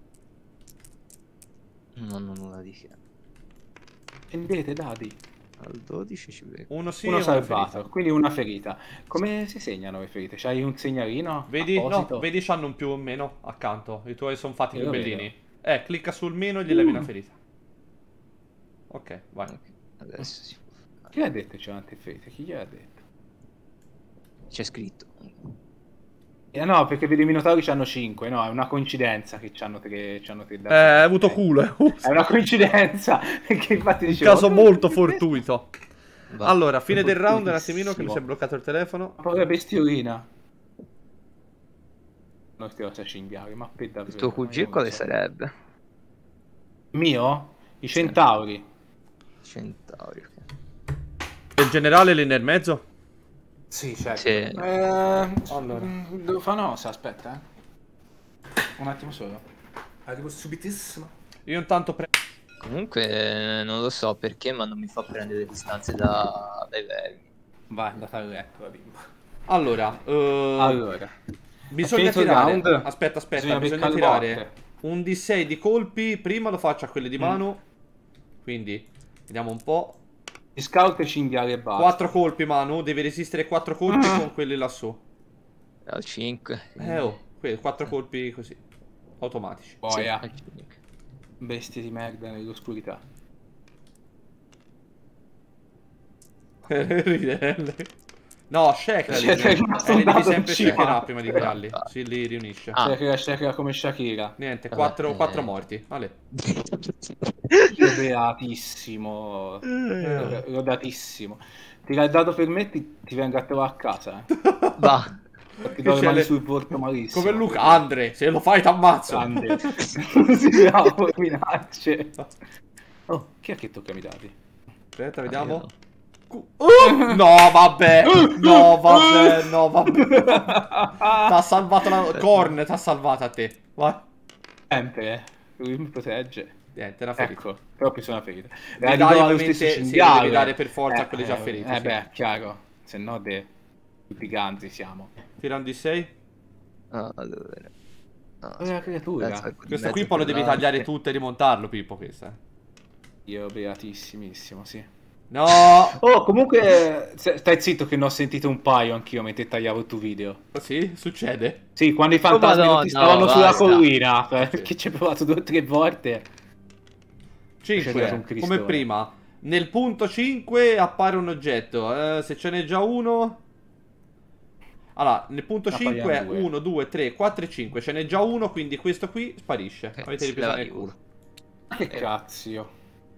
Non ho nulla di che. Prendete dadi. Al dodici ci becco. Uno sì Uno e una salvato, ferita. quindi una ferita. Come si segnano le ferite? C'hai un segnalino? Vedi? apposito? No, vedi c'hanno un più o un meno accanto. I tuoi sono fatti Io più lo bellini. Eh, clicca sul meno e gli levi una ferita. Ok, vai. Ok, adesso si può fare. Chi ha detto c'è tante ferite? Chi gliel'ha detto? C'è scritto. Eh no, perché vedo i minotauri c'hanno cinque, no, è una coincidenza che c'hanno tre, c'hanno tre dadi. Eh, hai avuto Ok. culo, eh. È una coincidenza, perché infatti Un dicevo... caso "Oh, molto che fortuito. Va. Allora, fine del round, un Fortuitissimo. attimino che mi si è bloccato il telefono. Povera bestiolina. Non ti lo sai cinghiare, ma per davvero. Il tuo ma io Q G non quale lo so. sarebbe? Mio? I centauri. Centauri. ok. Il generale lì nel mezzo? Sì, certo. Sì. Eh, Allora. mm, devo fare una cosa, aspetta, eh. Un attimo solo. Arrivo subitissimo. Io intanto pre... Comunque non lo so perché, ma non mi fa prendere distanze da... dai vermi. Vai, andate a letto, la bimba. Allora, eh, Allora. bisogna finito il tirare... round? Aspetta, aspetta, Bisogna bisogna, beccare tirare botte. un D sei di colpi. Prima lo faccio a quelli di mano. Quindi, vediamo un po'. Gli scout e cinghiali e basta. quattro colpi, Manu. Devi resistere quattro colpi con quelli lassù. Al cinque. Eh oh, quattro colpi così. Automatici. Boia. al cinque. Bestie di merda nell'oscurità. Ridelle. No, Shakira li Cioè, sei devi rimasto eh, li un devi dato sempre in cima. shakerare prima di tirarli. Si li riunisce. Ah. Shakira, Shakira come Shakira. Niente, Vabbè, quattro, eh. quattro morti. Vale. Io beatissimo. Eh. Rodatissimo. Tira il dado per me e ti, ti vengo a trovare a casa. Eh. Va. Ti do le c'è mani le- sul volto malissimo. Come Luca, Andre, se lo fai t'ammazzo. Grande. Sì, bravo, minacce. Oh, chi è che tocca i dadi? Aspetta, vediamo. Io. Cu- Uh, no, vabbè. No, vabbè, no, vabbè. T'ha salvato la... Korn, t'ha salvato a te. Vai. Sempre, eh. Lui mi protegge. Niente, una ferita. Ecco, proprio sono ferita. Devi dare, ovviamente, sì, lo devi dare per forza a quelli già feriti, Eh sì. beh, chiaro. Se no, de... tutti ganzi siamo. Tira un D sei. Ah, allora. No, Oh, la creatura. aspetta, ecco di Questo mezzo qui poi lo per devi davanti. tagliare tutto e rimontarlo, Pippo, questo, eh. Io beatissimissimo, sì. No! Oh, comunque, se- stai zitto che ne ho sentito un paio anch'io mentre tagliavo il tuo video. Sì, succede. Sì, quando i fantasmi non ti Madonna, stavano sulla basta. collina, perché ci hai provato due o tre volte. C'è un cinque, Cristone. come prima. Nel punto cinque appare un oggetto. Eh, se ce n'è già uno... Allora, nel punto Ne cinque è appariamo due. uno, due, tre, quattro e cinque. Ce n'è già uno, quindi questo qui sparisce. Ok, Avete si ripreso leva nel di culo. Che cazzo.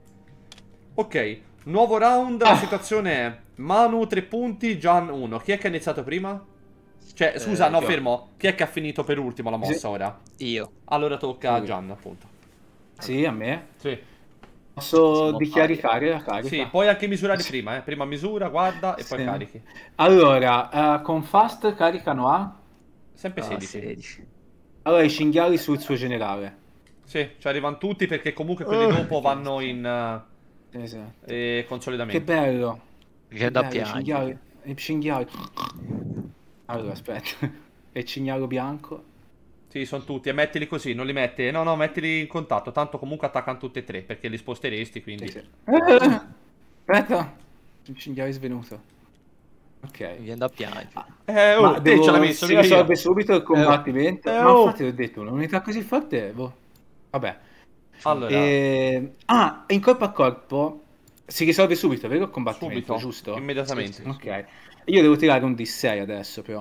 Ok, nuovo round. La situazione è Manu tre punti, Gian uno. Chi è che ha iniziato prima? Cioè, scusa, Eh, no, io. fermo. Chi è che ha finito per ultimo la mossa Sì. ora? Io. Allora tocca a Lui. Gian, appunto. Sì, a me. Sì. Posso Siamo dichiaricare la carica? Sì, puoi anche misurare prima, eh. Prima misura, guarda e poi Sì. carichi. Allora, eh, con Fast caricano a... Sempre Ah, sedici. sedici. Allora, i cinghiali sul suo generale. Sì, ci arrivano tutti perché comunque quelli Oh, dopo che vanno in eh, Esatto. eh, Che consolidamento. bello. C'è Che da bello, i piangere. cinghiali. I cinghiali. Allora, aspetta. E il cinghialo bianco. Sì, sono tutti. E mettili così, non li metti. No, no, mettili in contatto. Tanto comunque attaccano tutti e tre perché li sposteresti, quindi. Sì, sì. Eh, aspetta. Il cinghiale è svenuto. Ok. Mi viene da piangere. Eh, oh, Ma te devo, ce l'hai messo, si mica io. risolve subito il combattimento. Eh, Ma oh. infatti ho detto, un'unità così forte, boh. Vabbè. Allora, E... Ah, in corpo a corpo si risolve subito, vero il combattimento, subito, giusto? immediatamente. Sì, sì. Ok. Io devo tirare un D sei adesso, però.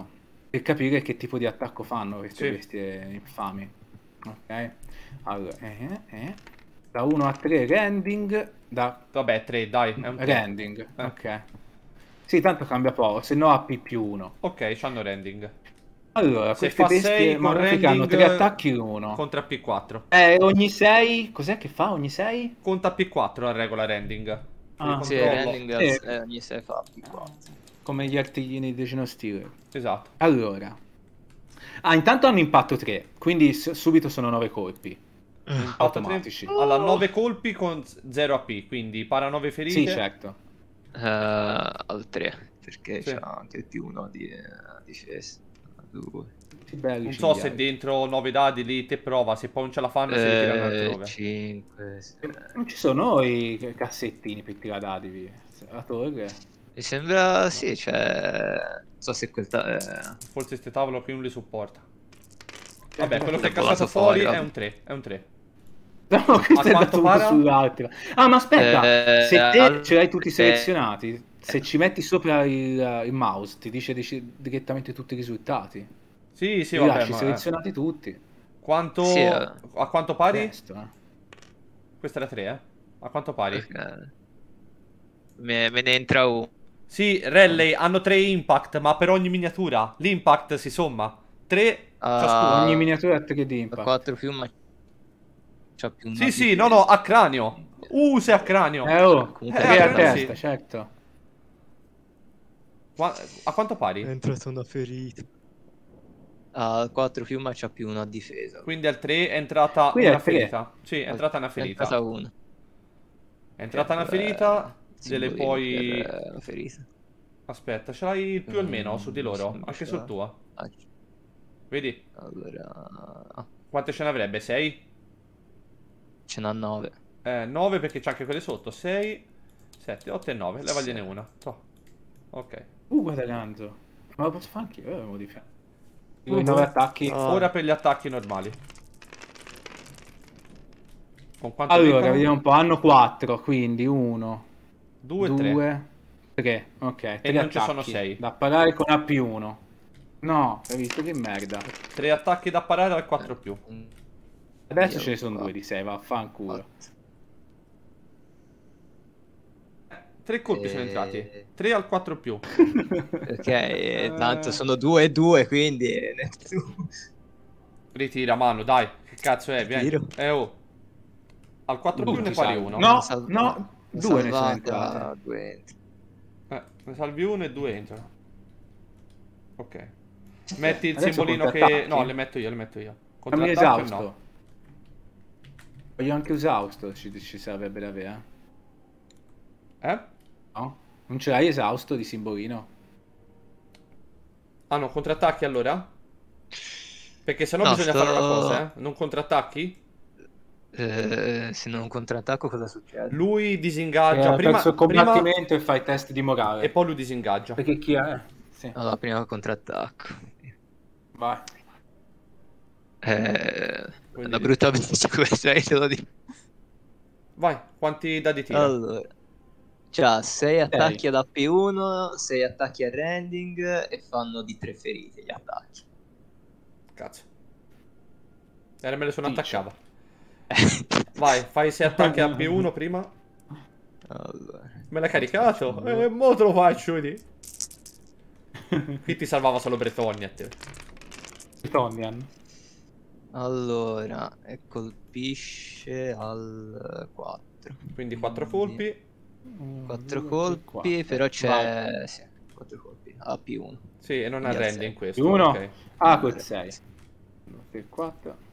per capire che tipo di attacco fanno queste Sì. bestie infami. Ok? Allora, eh, eh. Da uno a tre rending, da Vabbè, tre, dai, è un tre. rending, Eh. ok. Sì, tanto cambia poco, se no A P più uno. Ok, c'hanno rending. Allora, Se queste fa sei bestie con magnifiche hanno rending tre attacchi l'uno. contra P quattro. Eh, ogni sei, cos'è che fa ogni sei? Conta P quattro la regola rending. Ah, Sì, Controllo. rending Sì. eh, ogni sei fa P quattro. Come gli artiglini di Geno Stealer. Esatto. Allora. Ah, intanto hanno impatto tre, quindi s- subito sono nove colpi. Impatto Automatici. tre. Alla nove colpi con zero A P, quindi para nove ferite. Sì, certo. Eh, al tre, perché Sì. c'ha anche il più uno di eh, difesa. due. Che belli Non so se cinghiali. dentro nove dadi lì te prova, se poi non ce la fanno si ritirano altrove. cinque. Non ci sono i cassettini per tirare dadi vi- la torre. Mi sembra, sì, cioè... Non so se quel... ta- eh, Forse ste tavolo qui non li supporta. Cioè, Vabbè, quello che è L'ho volato cascato fuori fuori, è vabbè. un tre, è un tre. No, questo A è quanto andato uno para? sull'altra. Ah, ma aspetta, Eh, se te al- ce l'hai tutti eh, selezionati, se ci metti sopra il, il mouse, ti dice dici direttamente tutti i risultati. Sì, sì, Li vabbè, lasci ma... eh. selezionati tutti. Quanto... Sì, eh. A quanto pari? Presto, eh. Questa era tre, eh? A quanto pari? ok. Me, me ne entra uno. Sì, Rally hanno tre impact, ma per ogni miniatura l'impact si somma. tre Ah, ciascuno. Ogni miniatura è tre D A impact. quattro più, ma... C'ha più una Sì, sì, difesa. no, no, a cranio. Uh, sei a cranio. Eh oh, Comunque tre eh, a eh, testa, sì. certo. Qua- A quanto pari? entrata una ferita. A quattro più, ma c'ha più una difesa. Quindi al tre è entrata Qui è una tre. ferita. Sì, è entrata una È ferita. entrata una. È entrata una Eh, ferita. Delle simbolino poi... per, eh, la ferita. Aspetta, ce l'hai il più o meno su di loro? Mm, Anche ce sul l'ha. tuo. Ah, Vedi? allora... ah, Quante ce ne avrebbe? sei? ce n'ha nove. Eh, nove perché c'è anche quelle sotto. sei, sette, otto e nove. Levagliene Sì. una. Toh. Ok. Uh, guarda tanto. Ma lo posso fare anche io, eh, modifica. Dico, i Uh-huh. nove attacchi. Ah. Ora per gli attacchi normali. Con quanto Allora, beccano? vediamo un po'. Hanno quattro, quindi uno, due, tre. due, tre. Ok, tre non ci sono attacchi. sei. Da parare con A più uno. No, hai visto che merda. tre attacchi da parare al quattro più. Adesso Io ce ne sono qua. due di sei, vaffanculo. tre colpi sono Eh. entrati. tre al quattro più. Ok, eh, tanto sono due e due, quindi... eh, nessuno. Ritira, mano, dai. Che cazzo è? Vieni. Tiro. Eh, oh. Al quattro più Tutti ne pari salvi. uno. No, Sal- no, due ne sono salvata, entrate. due entri. Eh, ne salvi uno e due entrano. Ok. Metti il Adesso simbolino che... contrattacchi. No, le metto io, le metto io. Fammi Contrattacco e esausto. no. Voglio anche esausto, ci, ci serve da avere. Eh? No? Non ce l'hai esausto di simbolino? Ah no, contrattacchi allora? Perché sennò No, bisogna sto- fare una cosa, eh. Non contrattacchi? Eh, se non contrattacco cosa succede? Lui Eh, disingaggia hai prima, perso il prima combattimento e fai test di morale. e poi lui disingaggia. Perché chi è? Sì, Allora, prima contrattacco. vai. Eh, è Quindi- una brutta bestia questa, eh, te lo dico. Vai, quanti dadi tira? Allora, c'ha sei attacchi ad A P uno, sei attacchi a rending e fanno di tre ferite gli attacchi. Cazzo. Era me le sono Dici. attaccava. Vai, fai sei attacchi a P uno prima. Allora, Me l'hai caricato? Eh, mo te lo faccio, vedi? Qui ti salvava solo Bretonnia a te. Tonian. allora, e colpisce al quattro. Quindi quattro colpi. quattro colpi, però c'è... Sì, quattro colpi, A P uno. Sì, e non ha Via rende sei. in questo. Uno. ok. Ah, quel sei. Per quattro.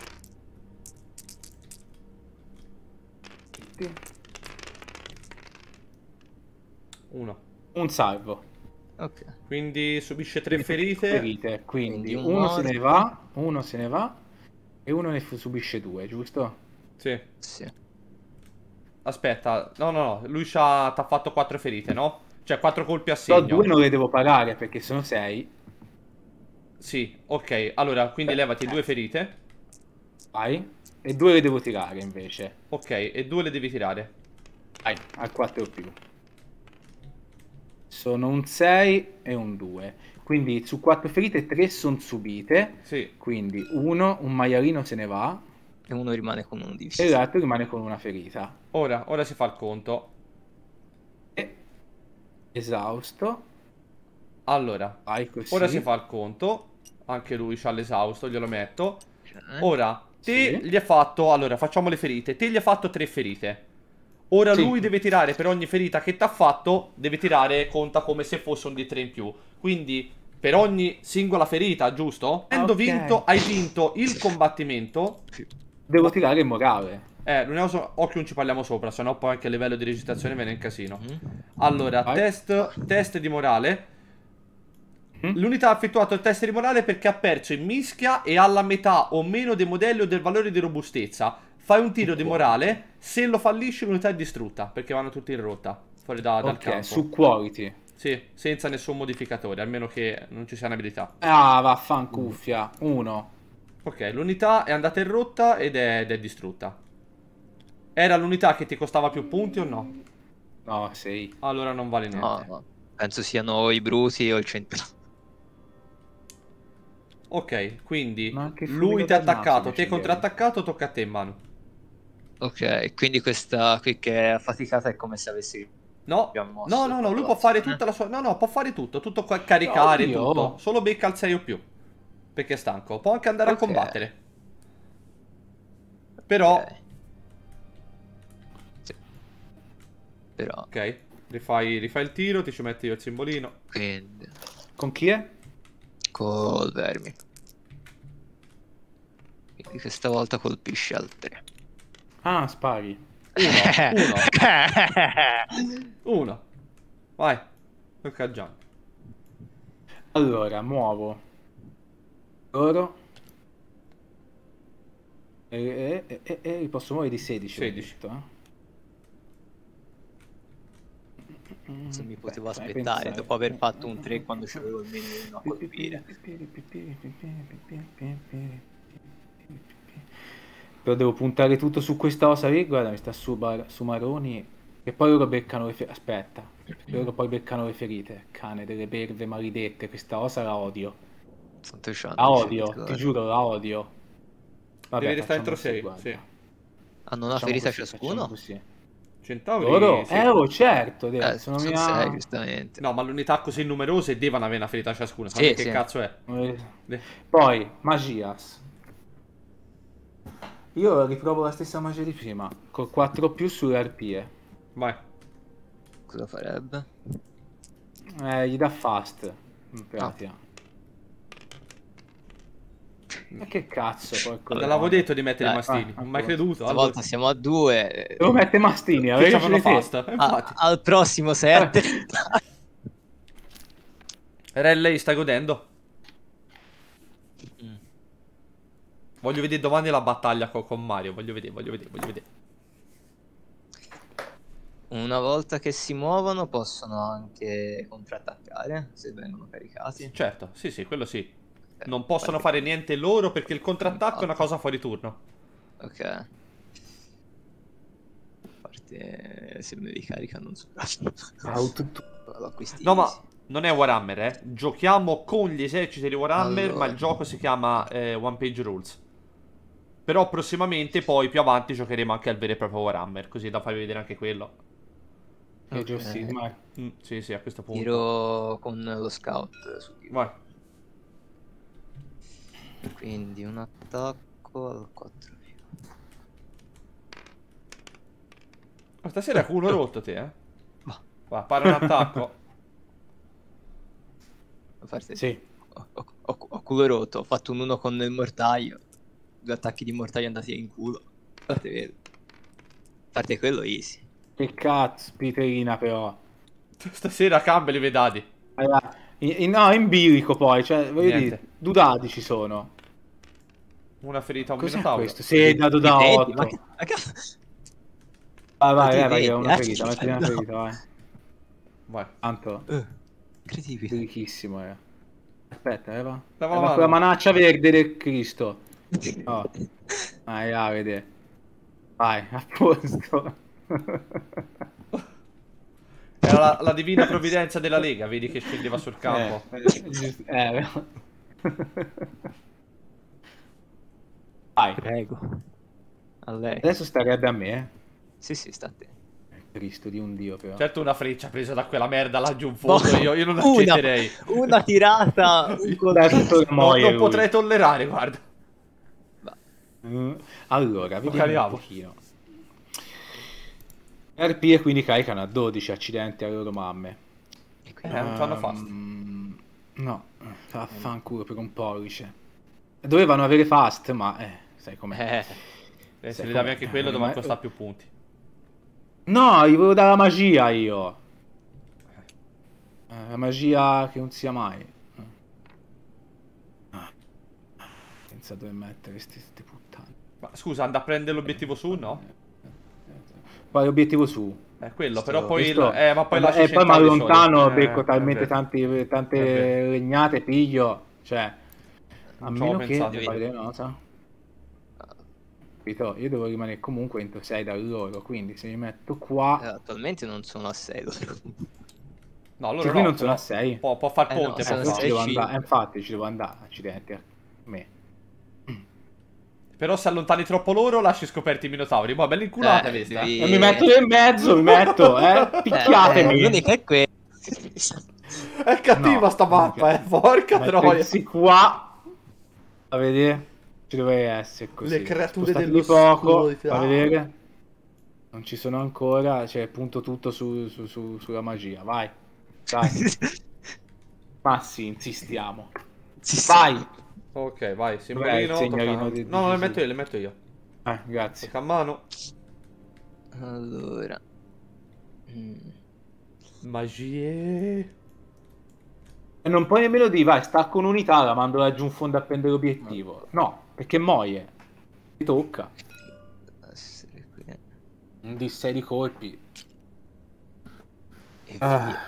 Uno. Un salvo. Ok. Quindi subisce tre ferite. Ferite, quindi Quindi un uno se morto. ne va, uno se ne va e uno ne fu- subisce due, giusto? Sì. Sì. Aspetta, no, no, no. Lui c'ha t'ha fatto quattro ferite, no? Cioè quattro colpi a Però segno. due non le devo pagare perché sono sei. Sì, ok. Allora, quindi levati due ferite. Vai. E due le devo tirare invece. Ok, e due le devi tirare. Vai, al quattro più. Sono un sei e un due. Quindi su quattro ferite tre sono subite. Sì. Quindi uno, un maialino se ne va E uno rimane con uno di e vista. l'altro rimane con una ferita. Ora, ora si fa il conto. E esausto. Allora, Vai così. ora si fa il conto. Anche lui c'ha l'esausto, glielo metto. Ok. Ora, te Sì. gli hai fatto... Allora, facciamo le ferite. Te gli hai fatto tre ferite. Ora Sì. lui deve tirare per ogni ferita che ti ha fatto. Deve tirare, conta come se fosse un D tre in più. Quindi, per ogni singola ferita, giusto? Avendo Ok. vinto, hai vinto il combattimento. Devo tirare il morale. Eh, non è so- occhio non ci parliamo sopra, sennò poi anche a livello di registrazione viene in casino. Mhm. Allora, Vai. test, test di morale. Mm? L'unità ha effettuato il test di morale perché ha perso in mischia e ha la metà o meno dei modelli o del valore di robustezza. Fai un tiro di morale, se lo fallisci l'unità è distrutta, perché vanno tutti in rotta, fuori da- dal Ok, campo. su quality. Sì, senza nessun modificatore, almeno che non ci sia un'abilità. Ah, vaffancuffia. Uno. Ok, l'unità è andata in rotta ed è, ed è distrutta. Era l'unità che ti costava più punti o no? No, sei. Allora non vale niente. No, no. Penso siano i bruti o il centro. Ok, quindi Ma anche lui Fumico ti ha dal naso attaccato, invece te ieri. contrattaccato, tocca a te, Manu. Ok, quindi questa qui che è affaticata è come se avessi No, già mosso no, no, no, la lui può fare popolazione. tutta la sua... No, no, può fare tutto, tutto qua, caricare, Oddio. tutto. Solo becca al sei o più, perché è stanco. Può anche andare Ok. a combattere. Però, Ok. Sì. Però, ok, rifai, rifai il tiro, ti ci metti io il simbolino. quindi, Con chi è? col vermi. Quindi questa volta colpisce al tre. Ah, spari. Uno, uno, uno. Vai, tocca a Gian. Allora, muovo. Loro. E, e, e, e, e li posso muovere di sedici. ho sedici. detto, eh. Se mi potevo Aspetta, aspettare pensare. dopo aver fatto un tre quando c'avevo il meno uno a colpire. Però devo puntare tutto su questa cosa lì. Guarda, mi sta su, bar- su Maroni. E poi loro beccano le ferite. Aspetta, perché loro poi beccano le ferite. Cane delle berve maledette. Questa cosa la odio. Quanto c'hanno La di odio, ferite, ti guarda? giuro, la odio. Vabbè, Devi restare facciamo entro sei, così, guarda. sì. Hanno una Facciamo ferita così, ciascuno? facciamo così. Centauri, Loro? sì. Eh, oh, certo, dai, Eh, sono sono mia... sei, giustamente. No, ma l'unità così numerose devono avere una ferita ciascuna. Sì, Sapete che sì. cazzo è? De- Poi, Magias. Io riprovo la stessa magia di prima, col quattro più sulle arpie. Vai. Cosa farebbe? Eh, gli dà fast, in pratica. Ma che cazzo, porco Te l'avevo detto di mettere i Dai, mastini. ah, Non mai ah, creduto. Allora, Stavolta siamo a due. Devo mettere mastini, che avevi c'avevano te. fast. Eh, A- Infatti. al prossimo set. Relley, stai godendo? Mm. Voglio vedere domani la battaglia co- con Mario. Voglio vedere, voglio vedere, voglio vedere. Una volta che si muovono possono anche contrattaccare se vengono caricati. Certo, sì, sì, quello sì. Eh, Non possono guarda- fare niente loro perché il contrattacco è una cosa fuori turno. Ok. A parte se me li carica non so. Lo acquisti No, ma easy. non è Warhammer, eh. Giochiamo con gli eserciti di Warhammer, Allora. ma il gioco si chiama eh, One Page Rules. Però prossimamente, poi più avanti, giocheremo anche al vero e proprio Warhammer, così da farvi vedere anche quello. Che Ok. giusti, ma... Mm, sì, sì, a questo punto. Tiro con lo scout su di Vai. Quindi un attacco al quattro. Ma stasera è culo rotto te, eh. Ma Va, para un attacco. a parte Sì. ho, ho- ho- ho culo rotto, ho fatto un uno con il mortaio. Due attacchi di mortaio andati in culo. Fate vedere. A parte quello easy. Che cazzo, Piterina però. Stasera cambia li vedati. Allora, in- in- no, in bilico poi, cioè, voglio Niente. dire, due dadi ci sono. Una ferita a un Cos'è minotauro. questo? Sì, dato da Ti vedi? otto. Ma che- ma che- Vai, ma vai, ti vai, vai, vedi? è una Eh, ferita, metti una no. ferita, vai. Vai. Tanto, Eh, incredibile. bellissimo, eh. Aspetta, Eva. Lava Eva la quella mano. manaccia verde del Cristo. Oh. Vai, a vedere. Vai, a posto. Era la, la divina provvidenza della Lega, vedi che scendeva sul campo. Eh, giusto- eh, Vai. Prego. A lei. Adesso starebbe a me, eh. Sì, sì, sta a te. Cristo di un dio, però. Certo una freccia presa da quella merda laggiù in fondo, No, io, io non una- accetterei. Una tirata, un Dai, colpo. tutto No, muoio non lui. potrei tollerare, guarda. Mm, Allora, vediamo caliamo. un pochino. R P e quindi caricano a dodici, accidenti alle loro mamme. E Eh, quindi- non c'hanno fast. Ehm, No, vaffanculo per un pollice. Dovevano avere fast, ma eh, sai com'è. Eh, Eh, se Sai gli davi com'è? anche quello Eh, doveva ma- costare più punti. No, gli volevo dare la magia io. Eh, La magia che non sia mai. Ah. Senza dover mettere queste puttane. Ma scusa, anda a prendere l'obiettivo su, no? Poi l'obiettivo su. È quello, Sto- però poi... il- sto- Eh, ma poi e lasci poi ma cent'anni lontano soli. becco Eh, talmente è vero. tanti, È tante vero. legnate, piglio. Cioè, a Non ci avevo meno che pensato. devo fare una cosa. Capito? Io devo rimanere comunque entro sei da loro, quindi se mi metto qua. Eh, attualmente non sono a sei. No, Cioè, allora qui no, non sono può- a sei. Può, può far Eh, no, ponte, sono può Eh, fare. ci devo sei, andare. cinque. Eh, infatti ci devo andare, accidenti. a Me. Però se allontani troppo loro lasci scoperti i minotauri. Boh, bella inculata Eh, questa. devi- E mi metto in mezzo, mi metto, eh. Picchiatemi. Eh, l'unica è quella. È cattiva No, sta mappa, eh. Porca troia. Mettersi qua. A vedere. Ci dovrei essere così. Le creature Spostati dello di poco. oscurità. A vedere. Non ci sono ancora. Cioè, punto tutto su, su- su- sulla magia. Vai. Dai. Ma sì, insistiamo. Vai. Ok, vai, Dov'è il simbolino. segnalino tocca- di- di No, no, le Gesù? metto io, le metto io. Eh, grazie. Tocca a mano. Allora. Mm. Magie. E non puoi nemmeno dire, vai, stacco un'unità, la mando laggiù in fondo a prendere l'obiettivo. No, perché muoie. Ti tocca. Essere qui. Un di sei di colpi. E Ah.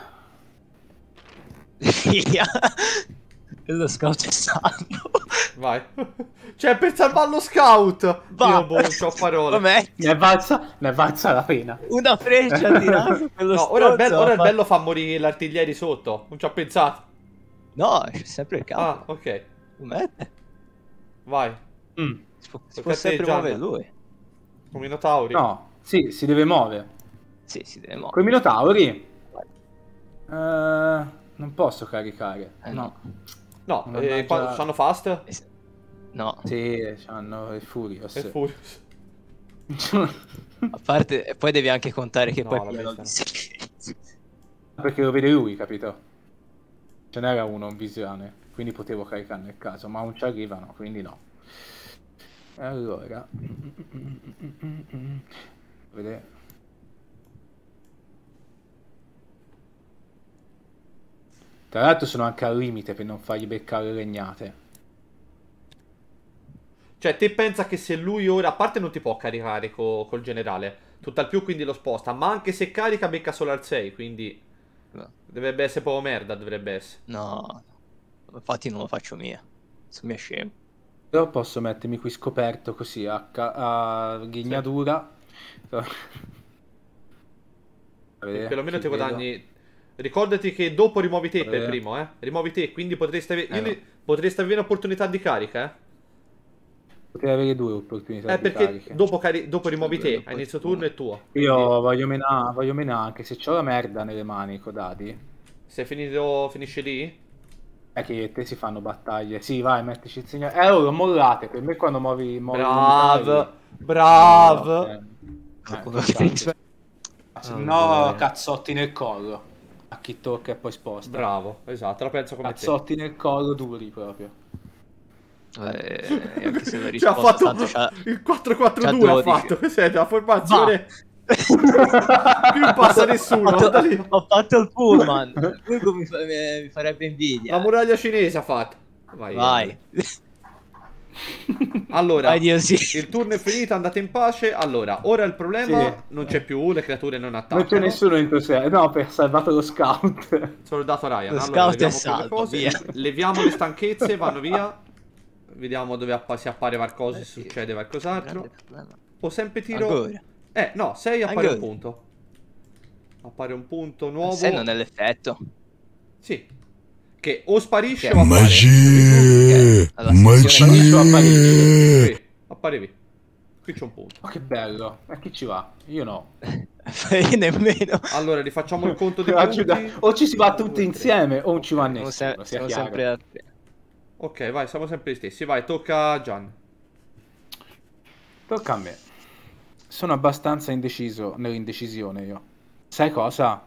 via. Via. E lo scout è salvo. Vai. Cioè, per salvare lo scout. Va. Io boh, non c'ho parole. Vabbè, Ne è valsa, ne è valsa la pena. una freccia tirato per lo No, ora il, bello, stronzo, ora il ha bello fa morire l'artiglieri sotto. Non ci ho pensato. fatto- No, c'è sempre il capo. Ah, ok. Mette. Vai. Mm. Si può, si Tocca può a te, sempre Gianna. muovere lui. Con minotauri. No, sì, si deve muovere. Sì, si deve muovere. Con i minotauri. eh, non posso caricare. Eh, no. No, Mannaggia. eh, qua- sono fast? Eh, sì. No, Sì, hanno il Furious. È Furious. a parte, e poi devi anche contare che No, poi vabbè, pigliano sta- di Perché lo vede lui, capito? Ce n'era uno in visione, quindi potevo caricare nel caso, ma non ci arrivano, quindi no. E allora... Vedete? Tra l'altro sono anche al limite per non fargli beccare le legnate. Cioè, te pensa che se lui ora, a parte non ti può caricare co- col generale, tutt'al più quindi lo sposta, ma anche se carica becca solo al sei, quindi No, dovrebbe essere proprio merda, dovrebbe essere. no. Infatti non lo faccio mia. Sono mia scemo. Però posso mettermi qui scoperto così a, ca- a ghignatura. Vedete? Perlomeno Ci ti vedo. guadagni. Ricordati che dopo rimuovi te per Eh. primo, eh. Rimuovi te, quindi potresti avere. Eh, io no. ne- Potresti avere un'opportunità di carica, eh. Potrei avere due opportunità Eh, di perché cariche. dopo, cari- dopo rimuovi Due, te, dopo a inizio il tuo. turno è tuo. Io Quindi, voglio menare, voglio menare anche se c'ho la merda nelle mani, codati. se finito, finisce lì? È che te si fanno battaglie. Sì, vai, mettici il segnale. Eh, loro mollate. Per me quando muovi... muovi Brav, militari- brav. No, eh, Qualcuno eh, che infatti. pensa- Se no, cazzotti nel collo. A chi tocca e poi sposta. Bravo, esatto, la penso come te. Cazzotti nel collo duri proprio. Eh, anche se la Ci ha risposta fatto tanto c'ha... il quattro quattro c'ha due ha dodici. fatto. Questa è la formazione. Va. Qui non passa nessuno. Ho guarda fatto, lì. ho fatto il pullman. Lui mi, fa- mi- mi farebbe invidia. La muraglia cinese ha fatto. Vai. Vai. Allora, Vai Dio sì. il turno è finito, andate in pace. Allora, ora il problema Sì. non c'è più, le creature non attaccano. Non c'è nessuno entro sé. No, per salvato lo scout. Solo dato Ryan. Lo Allora, scout è leviamo quelle salvo, cose, via. leviamo le stanchezze, vanno via. Vediamo dove appa- si appare qualcosa, se Eh, sì. succede qualcos'altro. Grande problema. O sempre tiro. Ancora. Eh, no, sei appare un Ancora. punto. Appare un punto nuovo. Se non è l'effetto. Sì. Che o sparisce Che- o appare. Magia! Allora, sezione- Magia! Qui, apparevi. Qui c'è un punto. Ma che bello. Ma chi ci va? Io no. Io nemmeno. Allora, rifacciamo il conto dei Aiuta. punti. O ci si va tutti Due, tre. insieme o non ci va Siamo, nessuno. se- sia siamo chiaro. sempre a tre. Ok, vai, siamo sempre gli stessi. Vai, tocca a Gian. Tocca a me. Sono abbastanza indeciso nell'indecisione io. Sai cosa?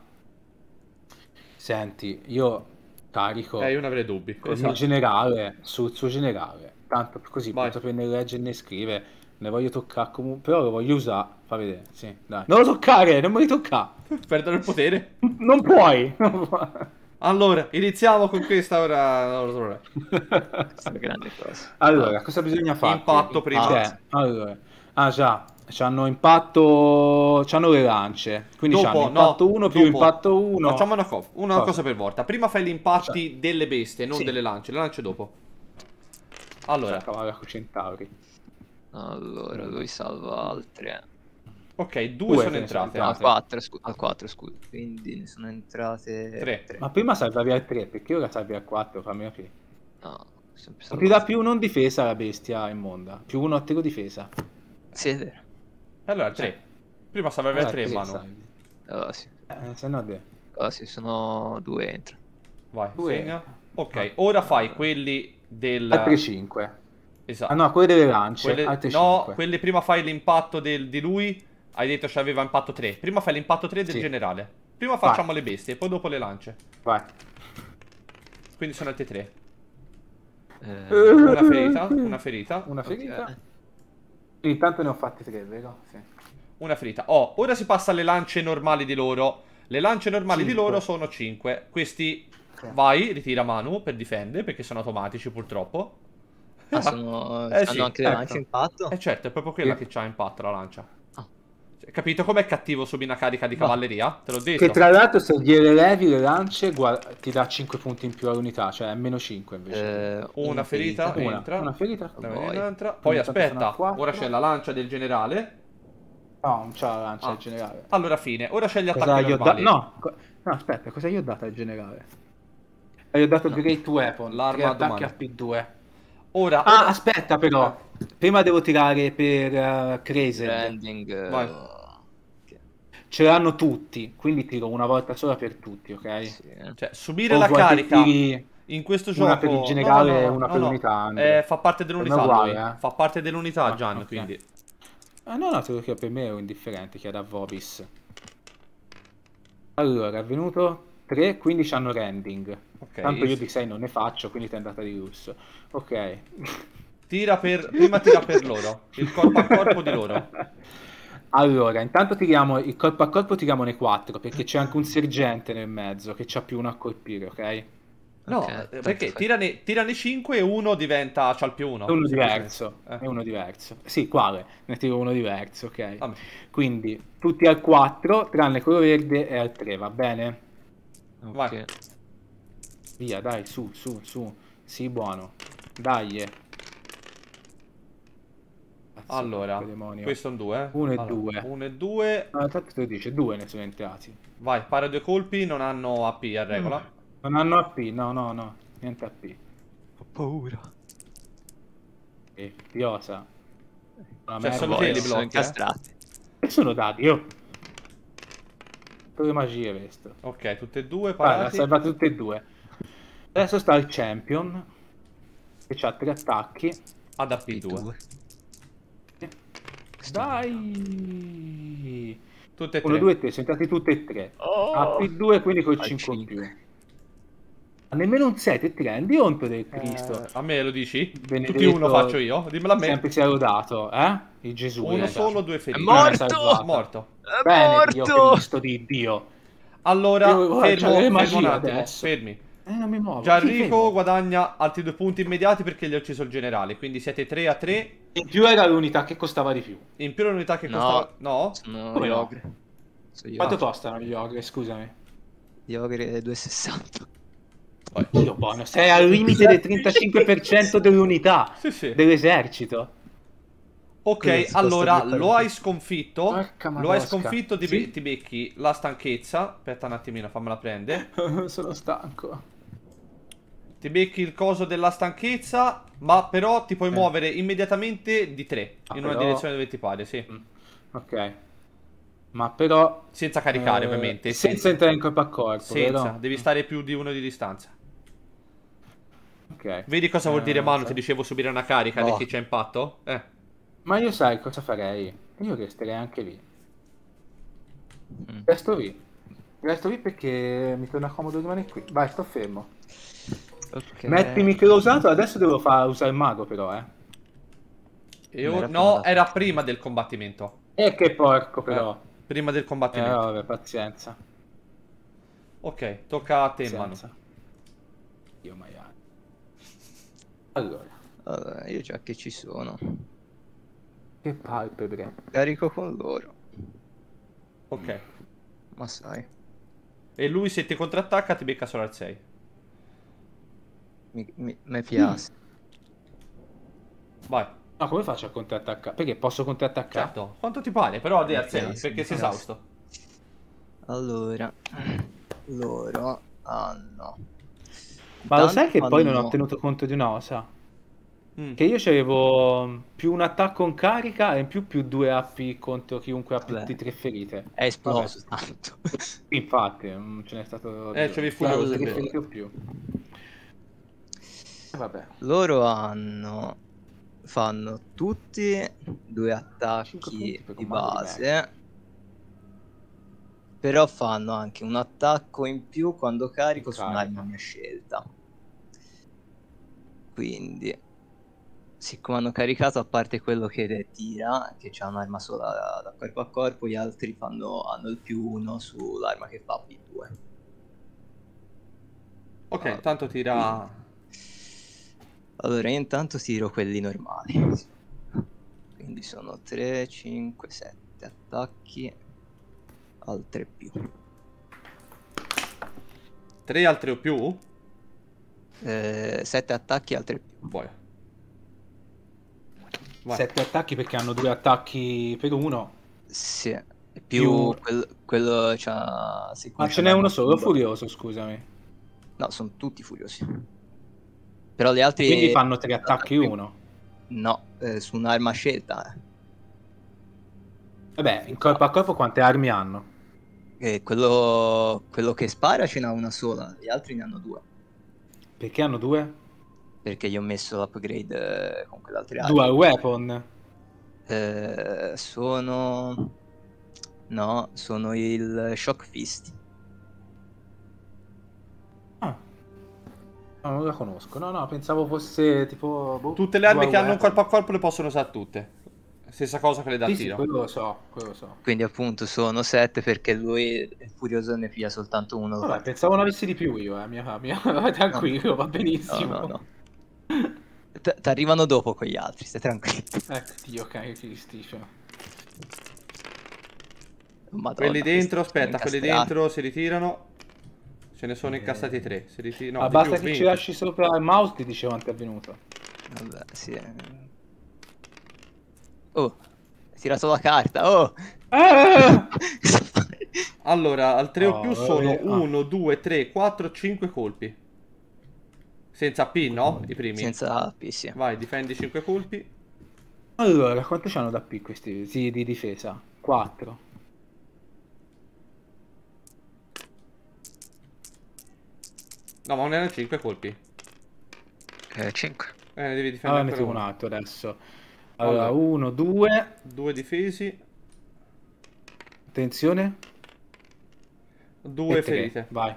Senti, io carico Eh, io non avrei dubbi. il Esatto. generale sul suo generale. Tanto così Vai. per sapere né legge né scrive. Ne voglio toccare comunque. Però lo voglio usare. Fa vedere. Sì, dai. Non lo toccare, non mi toccare. Perdono il potere. Non puoi. Non puoi. Allora, iniziamo con questa ora. Allora, Sono grandi cose. Allora, cosa bisogna fare? Impatto prima. Cioè, allora. Ah già, c'hanno impatto, c'hanno le lance, quindi Dopo, c'hanno impatto no, uno più dopo. impatto uno. Facciamo una, co- una Cosa? cosa per volta. Prima fai gli impatti delle bestie, non Sì. delle lance. Le lance dopo. Allora, Cioè, cavallo con centauri. Allora, lui salva altre. ok, due, Due sono te ne sono entrate. No, entrate. quattro, scu- ah, quattro, scusa. Quindi ne sono entrate Tre. Ma prima salvavi al tre, perché ora salvi al quattro, fammi capire. No, sempre Non ti dà salvato. più uno in difesa la bestia immonda, più uno a tiro difesa. Sì, è vero. Allora, tre. Prima salvavi al Allora, tre, tre Manu. salvi. Allora sì. Eh, se no de- Allora sì, sono due entra. Vai, Due. segna. Ok, ora fai quelli del... altre cinque. Esatto. Ah no, quelle delle lance, Quelle- altre no, cinque. quelli prima fai l'impatto del- di lui. Hai detto che aveva impatto tre. Prima fai l'impatto tre del Sì. generale. Prima facciamo le bestie, poi dopo le lance. Vai. Quindi sono altre tre. Eh, Una ferita, una ferita, Una ok. ferita. Intanto ne ho fatte tre, vero? Sì. una ferita. Oh, ora si passa alle lance normali di loro. Le lance normali di Cinque. loro sono cinque. Questi, Sì. vai, ritira Manu per difendere, perché sono automatici purtroppo. Ah, sono... Eh hanno sì, anche le ecco. lance impatto? Eh certo, è proprio quella Sì. che c'ha impatto la lancia. Ah. Cioè, capito com'è cattivo subire una carica di No. cavalleria? Te l'ho detto. Che tra l'altro se gliele levi le lance guarda, ti dà cinque punti in più all'unità, cioè è meno cinque invece. Eh, Una ferita, una, entra. una ferita. Ne Poi. viene un'altra. Poi Intanto sono aspetta, a quattro. ora c'è la lancia del generale. No, non c'ha la lancia Ah. in generale. Allora fine, ora c'è gli Cosa attacchi gli ho normali. dato? No, co- no, aspetta, cosa gli ho dato al generale? Gli ho dato No. Great Weapon, L'arma tre attacchi domani. a P due. Ora, Ah, ora- aspetta però. Prima devo tirare per uh, Crazy. branding. eh, Vai. che- Ce l'hanno tutti, quindi tiro una volta sola per tutti, ok? sì, eh. cioè, subire O la vuoi che carica tiri in questo gioco una per il generale no, no, no, e una no, per no. l'unità, Andrea? Eh, fa parte dell'unità Per me è uguale, lui. eh. Fa parte dell'unità Ah, Gian, ok. quindi Ah, no, no, te lo chiedo, per me ero indifferente, chiedo a Vobis. Allora, è venuto tre, quindi c'hanno rending. ok. Tanto io di sei non ne faccio, quindi ti è andata di lusso. Ok. Tira per prima tira per loro, il corpo a corpo di loro. Allora, intanto tiriamo il corpo a corpo, tiriamone quattro, perché c'è anche un sergente nel mezzo che c'ha più uno a colpire, ok? No, Ok, eh, perfetto. perché tirane, tirane cinque e uno diventa c'ha il più uno. È uno semplicemente. diverso, Eh. è uno diverso. Sì, quale? Ne tiro uno diverso, ok? Vabbè. Quindi, tutti al quattro, tranne quello verde e al tre, va bene? Vai. Ok. Via, dai, su, su, su. Sii buono. Dai. eh. Cazzo, Allora, porco demonio. questi sono due. eh. Uno e Allora, due. Uno e due. No, tanto te lo dice, due ne sono entrati. Vai, para due colpi, non hanno A P a regola. Non hanno A P, no, no, no, niente A P. Ho paura. E Piosa. Una Cioè, merda. sono Poi te li sono blocchi, incastrati. Che sono dati, io. Per le magie questo. Ok, tutte e due Guarda, ha parati. salvato tutte e due. Adesso sta il champion. Che ha tre attacchi. Ad A P due. Due. Dai! Tutte e uno, tre. due, tre, sono entrati tutte e tre. Oh! A P due quindi col Al cinque in cinque. più. Ma nemmeno un sette, tre, rendi conto del Cristo. Eh, a me lo dici? Benedetto, Tutti uno faccio io? Dimmelo a me. Sempre sia lodato, eh? Il Gesù. Uno eh, solo, dai. due È feriti. morto! salvato. Morto. È Bene, Dio morto! Cristo di Dio. Allora, Io voglio fermo, fare le fermo magie un attimo, adesso. fermi. Eh, non mi muovo. Sì, Gianrico fermo. guadagna altri due punti immediati perché gli ha ucciso il generale. Quindi siete tre a tre. In più era l'unità che costava di più. In più l'unità che No. costava... No? Sono Come gli no? ogre. Sono gli Quanto ogre. costano gli ogre, scusami? Gli ogre due e sessanta. Dio buono, sei al limite del trentacinque per cento dell'unità Sì, sì. dell'esercito. Ok, Cosa si allora sposta lo hai sconfitto. Porca Lo hai madosca. sconfitto, ti, Sì? be- ti becchi la stanchezza. Aspetta un attimino, fammela prendere. Sono stanco. Ti becchi il coso della stanchezza, ma però ti puoi Eh. muovere immediatamente di tre Ah, in una però- direzione dove ti pare, sì. Mm, ok. Ma però... Senza caricare, eh, ovviamente. Senza entrare in corpo a corpo, Senza, vero? devi stare più di uno di distanza. Ok. Vedi cosa vuol dire, Eh, Manu? sai- Ti dicevo subire una carica No. di chi c'è impatto? Eh. Ma io sai cosa farei? Io resterei anche lì. Mm. Resto lì. Resto lì perché mi torna comodo rimanere qui. Vai, sto fermo. Ok. Mettimi che l'ho usato, adesso devo fare usare il mago però, eh. E Non ora- era prima no, da- era prima del combattimento. E che porco però. Eh, prima del Eh, combattimento. vabbè, pazienza. Ok, tocca a te, Manu. Pazienza. Io maiale. Allora, Allora, io già che ci sono, che palpebre. carico con loro. Ok. Ma sai, E lui se ti contrattacca ti becca solo al sei. mi, mi, mi piace. Vai. Ma come faccio a contrattaccare? Perché posso contrattaccare? Certo, quanto ti pare, però di al sei, Yes, perché sei yes. esausto. Allora, loro hanno... Ma lo Intanto sai che poi non hanno- ho tenuto conto di una cosa? Mm. Che io c'avevo più un attacco in carica e in più più due A P contro chiunque ha più Vabbè. di tre ferite. È esploso tanto. Infatti, non ce n'è stato... Eh, c'avevi di- furioso, tre è vero. ferite o più. Eh, Vabbè. Loro hanno... fanno tutti due Cinque attacchi punti per di comando di base. Però fanno anche un attacco in più quando carico In su carica. un'arma a mia scelta. Quindi, siccome hanno caricato, a parte quello che tira, che ha un'arma sola da, da corpo a corpo, gli altri fanno, hanno il più uno sull'arma che fa P due. Ok, Ah, tanto tira... Allora, io intanto tiro quelli normali. Quindi sono tre, cinque, sette attacchi al tre più. tre altre o più? Eh, sette attacchi al tre più. Vai. Vai. Sette attacchi perché hanno due attacchi per uno. Sì, più, Più- Quello, quello c'ha... siccome Ma c'ha ce n'è uno un'arma solo, più- furioso, scusami. No, sono tutti furiosi. Però gli altri... Quindi fanno tre attacchi uno. No, eh, su un'arma a scelta. Vabbè, in corpo a corpo quante armi hanno? Eh. E quello, quello che spara ce n'ha una sola, gli altri ne hanno due. Perché hanno due? Perché gli ho messo l'upgrade eh, con quelle altre armi. Dual weapon. Eh, sono... No, sono il Shock Fist. Ah. No, non la conosco. No, no, pensavo fosse tipo... boh, Tutte le armi dual che hanno un weapon. corpo a corpo le possono usare tutte. Stessa cosa che le da Sì, sì, tiro. quello lo so, quello lo so. Quindi appunto sono sette perché lui è furioso e ne piglia soltanto uno. Vabbè, pensavo ne avessi di più io, eh, mia, mia. Tranquillo, va No, benissimo. no, no. T- T'arrivano dopo con gli altri, stai tranquillo. Ecco, Dio, ok, Cristi. Cioè. Madonna, Quelli dentro, questi sono aspetta, quelli incastrati. dentro si ritirano. Ce ne sono Eh. incastrati tre. Si riti- no, Ma di basta più, che ci venti. lasci sopra il mouse ti dice quanto è avvenuto. Vabbè, sì. eh. Oh, hai tirato la carta, oh! Ah! Allora, al tre o Oh, più sono vabbè, ah. uno, due, tre, quattro, cinque colpi. Senza P, no? I primi. Senza P, sì. Vai, difendi cinque colpi. Allora, quanto c'hanno da P questi sì, di difesa? quattro. No, ma non erano cinque colpi. Eh, cinque. Eh, ne devi Allora difendere ne ancora metto un uno. altro adesso. Allora, Allora. uno, due. Due difesi, Attenzione. due e tre. ferite. Vai.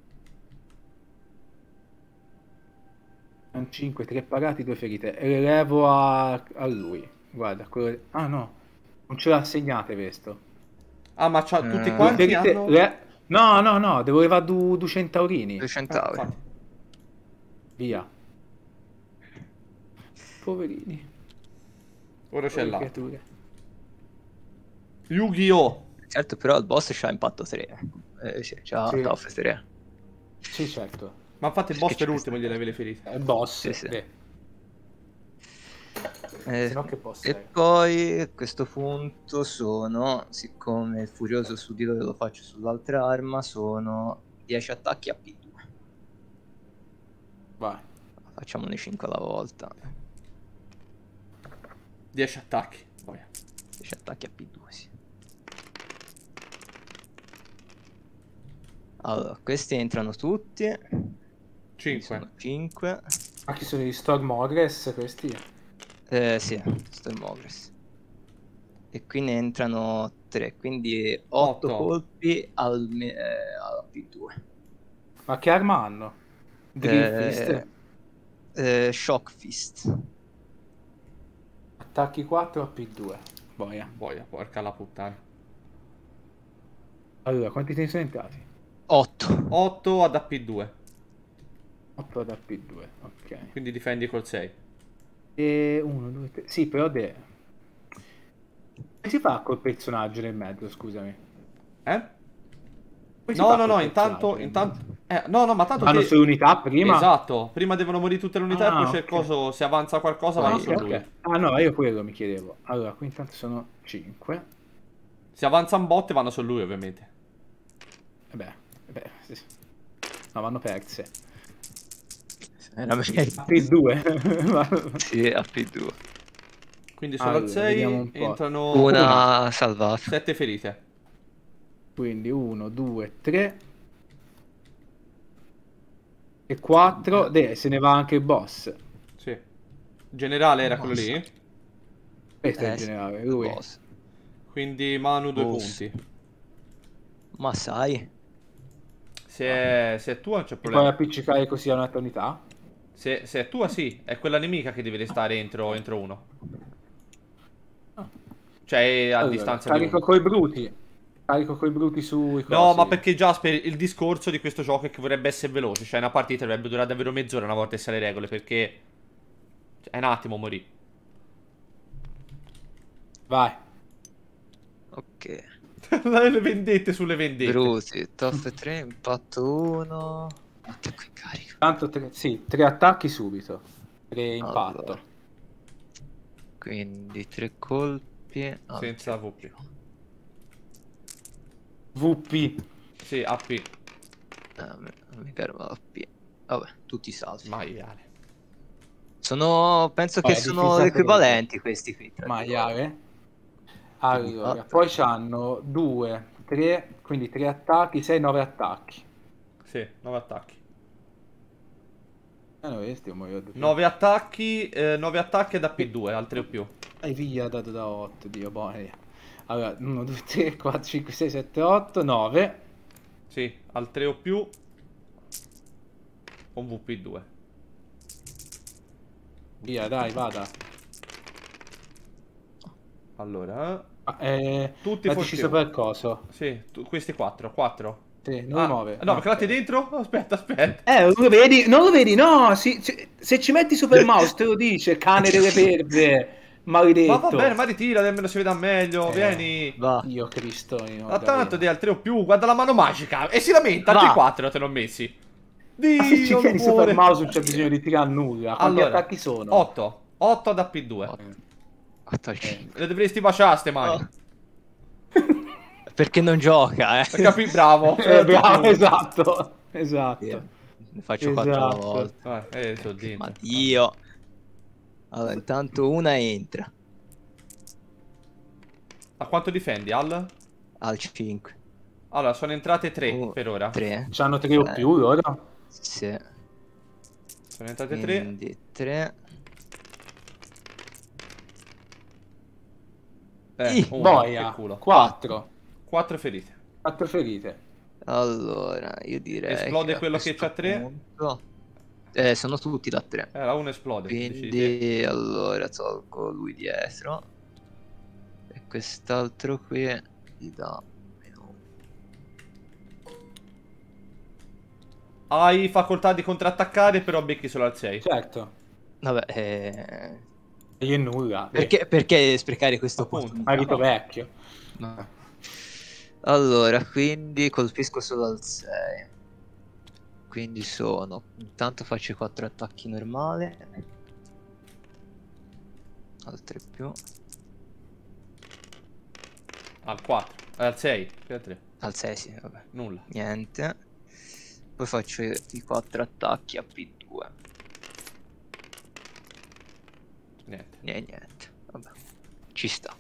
Un cinque, tre parati, due ferite. E le levo a, a lui. Guarda, quello... Ah no, non ce l'ha segnate questo. Ah, ma c'ha tutti Eh. Due quanti ferite... hanno... le- No, no, no, devo levare due, due centaurini. Due Ah, centauri. infatti. Via. Poverini. Ora c'è povere là. creature. Yu-Gi-Oh! Certo, però il boss c'ha impatto tre. Eh, c'ha c'ha Sì. tough tre. Sì, certo. Ma infatti il Perché boss per c'è ultimo questa gli levi le ferite. È il boss. Sì, sì. beh. Eh, Se no che posso e poi a questo punto sono, siccome il furioso su di loro lo faccio sull'altra arma, sono dieci attacchi a P due. Vai. Facciamone cinque alla volta. dieci attacchi. Poi. dieci attacchi a P due, sì. Allora, questi entrano tutti. cinque. cinque. Ah, chi sono gli Storm Ogres questi? Eh, sì, Storm Ogres. E qui ne entrano tre, quindi otto Otto. colpi al, me- eh, alla P due. Ma che arma hanno? Drill Fist? Eh, eh, Shock Fist. Attacchi quattro a P due. Boia. Boia, porca la puttana. Allora, quanti te ne sono entrati? otto. otto ad A P due. otto da P due, ok. Quindi difendi col sei. E uno, due, tre. Sì, però de... Che si fa col personaggio nel mezzo, scusami? Eh? Come si No, fa no, col no, intanto, personaggio nel intanto... mezzo? Eh, no, no, ma tanto Vanno te... su unità prima? Esatto, prima devono morire tutte le unità Ah, e poi c'è il ok. coso, se avanza qualcosa Ah, vanno ok, su lui. ok. Ah no, io quello mi chiedevo. Allora, qui intanto sono cinque. Se avanza un bot vanno su lui, ovviamente. E beh, eh beh, sì, sì. No, vanno perse. Era meglio. A P due. Sì, a P due. Quindi solo Allora, al sei vediamo un po'. entrano Una salvata. sette ferite. Quindi uno, due, tre e quattro. De, se ne va anche il boss. Sì. Generale era No, quello lì? Questo è Eh, il sì, generale, il lui. boss. Quindi Manu due Boss. punti. Ma sai, Se è, se è tua non c'è Ti puoi problema. appiccicare così a un'altra unità? Se, se è tua sì, è quella nemica che deve restare entro, entro uno. Cioè è a Allora, distanza di carico uno. coi bruti. Carico coi bruti sui cosi. No, ma perché Jasper, il discorso di questo gioco è che vorrebbe essere veloce. Cioè una partita dovrebbe durare davvero mezz'ora una volta che sa le regole. Perché cioè, è un attimo morì. Vai. ok. Le vendette sulle vendette. Bruti, top tre, impatto uno. Attacco in carico. Tanto tre, sì, tre attacchi subito. Tre impatto. Allora. Quindi tre colpi. al Senza V P. V P. Sì, A P. Ah, mi mi fermo la P. Vabbè, tutti salvi. Maiale. Sono, penso Vabbè, che sono difesa equivalenti questi qui. tra di loro. Maiale. Allora, Impatto. poi c'hanno due, tre, quindi tre attacchi, sei, nove attacchi. Sì, nove attacchi. Eh no, questi muoio di più. nove attacchi, eh, nove attacchi ad A P due, altri o più. Hai figlia dato da otto, Dio, boia. Allora, uno, due, tre, quattro, cinque, sei, sette, otto, nove. Sì, al tre o più. Con V P due. Via, dai, vada. Allora, Ah, eh, tutti mettici forti sopra uno. il coso. Sì, tu- questi quattro, quattro. Sì, non Ah, muove. no, perché l'hai Ok. dentro? Aspetta, aspetta. Eh, lo vedi? Non lo vedi? No, si- si- se ci metti super mouse te lo dice, cane delle perve, maledetto. Ma va bene, ma ritira, almeno si veda meglio, Eh, vieni. Va. Io Cristone. Ma tanto dei al tre o più, guarda la mano magica. E si lamenta, Va. altri quattro te l'ho messi. Ma se ci Dio, tieni super amore. mouse non c'è bisogno di tirare nulla. Quanti Allora, attacchi sono? otto. otto ad A P due. otto al cinque. Le dovresti baciare ste mani. Oh. Perché non gioca, eh. Per capì, bravo. Eh, bravo, esatto. Esatto. Sì, ne faccio quattro alla Esatto. volta. Eh, eh, sono dentro. Ma Dio. Allora, intanto una entra A quanto difendi, Al? al cinque. Allora, sono entrate tre Oh, per ora. tre. C'hanno tre o Eh. più loro? Sì. Sono entrate tre. Quindi tre. Eh, Ih, uno, Boia. che culo. Quattro. Quattro ferite. Quattro ferite. Allora, io direi Esplode che a quello che questo c'ha tre? punto- Eh, sono tutti da tre. Eh, la uno esplode. decidi te. Quindi allora tolgo lui dietro. E quest'altro qui gli dà meno. Hai facoltà di contrattaccare, però becchi solo al sei. Certo. Vabbè, eh... E io nulla. perché, perché sprecare questo Appunto. opportunità? Marito vecchio. No. Allora, quindi colpisco solo al sei. Quindi sono. Intanto faccio quattro attacchi normali. Al tre più. Al quattro. Eh, al sei. Al tre. Al sei, sì, vabbè. Nulla. Niente. Poi faccio i quattro attacchi a P due. Niente. Niente, niente. Vabbè. Ci sta.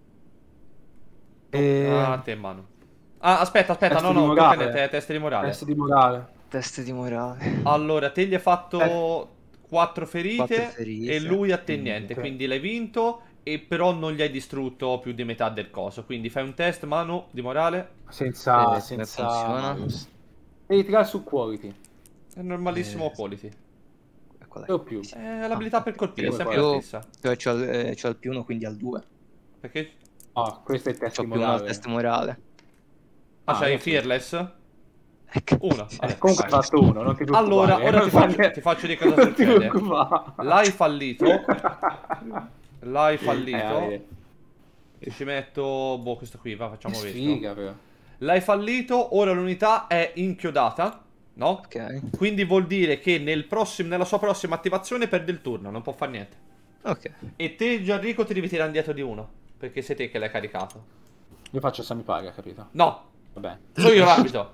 E... Ah, te mano. Ah, aspetta, aspetta, Test no, di no, morale. tocca a te, test di morale. Test di morale. Test di morale. Allora, te gli hai fatto quattro ferite, Quattro ferite. e lui a te Mm, niente, ok. quindi l'hai vinto, e però non gli hai distrutto più di metà del coso. Quindi fai un test, Manu, di morale. Senza... Eh, senza... come funziona? Marius. Devi tirare su quality. È normalissimo Eh, quality. Qual O più. È l'abilità per colpire, è sì, sempre io- la stessa. Cioè, c'ho il, eh, c'ho il più uno, quindi al due. Perché? Ah, questo è il test C'ho di più uno al morale. test morale. Ah, Ah, c'hai adesso- Fearless? Ecco. Uno. Vabbè, Comunque hai vai. fatto uno, non ti preoccupare. Allora, eh, ora non ti fa faccio, niente. ti faccio di cosa Non ti succede. preoccupare. L'hai fallito. L'hai Eh, fallito. eh, Ti ci metto... Boh, questo qui, va, facciamo che questo. sfiga, però. L'hai fallito, ora l'unità è inchiodata, no? Ok. Quindi vuol dire che nel prossimo, nella sua prossima attivazione perde il turno, non può fare niente. Ok. E te, Gianrico, ti devi tirare indietro di uno. Perché sei te che l'hai caricato. Io faccio se mi paga, capito? No, Vabbè. sono io l'arbitro.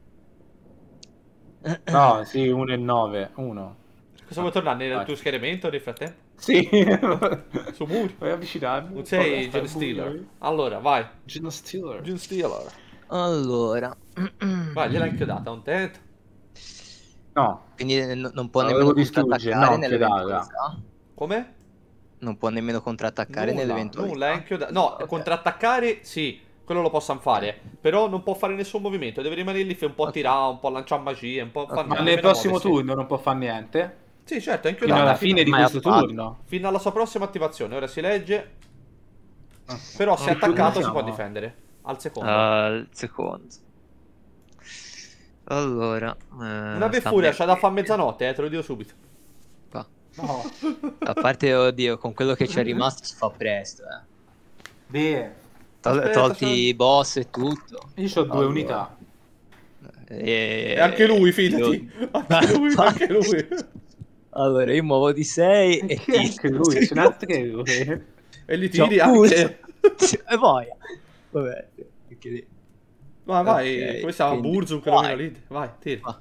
No, sì, uno e nove. Uno. Cosa vuoi tornare nel Vai. tuo schieramento nel frattempo? Sì. Su muri. Vuoi avvicinarmi? Non sei Vabbè, stai Gen Stealer. buio. Allora, vai. Gen Stealer. Gen Stealer. Allora. Vai, gliel'hai inchiodata, un tento. No. Quindi n- non può No, nemmeno volevo distruggere, contrattaccare no, nell'eventualità. Come? Non può nemmeno contrattaccare Nulla, nell'eventualità. nulla, è inchiodata. No, Ok. contrattaccare, sì. Quello lo possono fare. Però non può fare nessun movimento. Deve rimanere lì, un po' Ok. tirare, un po' lanciare magie, un po' fare Ma niente, nel nemmeno prossimo muoversi. turno non può fare niente. Sì, certo, è Fino inchiodata. alla fine di Ma è questo affatto. turno. Fino alla sua prossima attivazione. Ora si legge. Ah. Però se è Che turno attaccato si siamo? può difendere. Al secondo. Al secondo. Allora. eh, Una sta befuria me- c'ha da fare a mezzanotte, eh, te lo dico subito. qua. No. A parte, oddio, con quello che c'è rimasto si fa presto, eh. Beh, Tol- Aspetta, tolti sono- i boss e tutto. io ho due Allora. unità. E... E anche lui, fidati. io- Anche lui, anche lui. Allora, io muovo di sei e E anche lui, ce n'ha tre lui. E li C'ho tiri Pulse. anche. E poi. Vabbè. Perché lì. Vai, vai. Ok, Come stava quindi- Burzum, quello vai. lì. Vai, tiri. Va.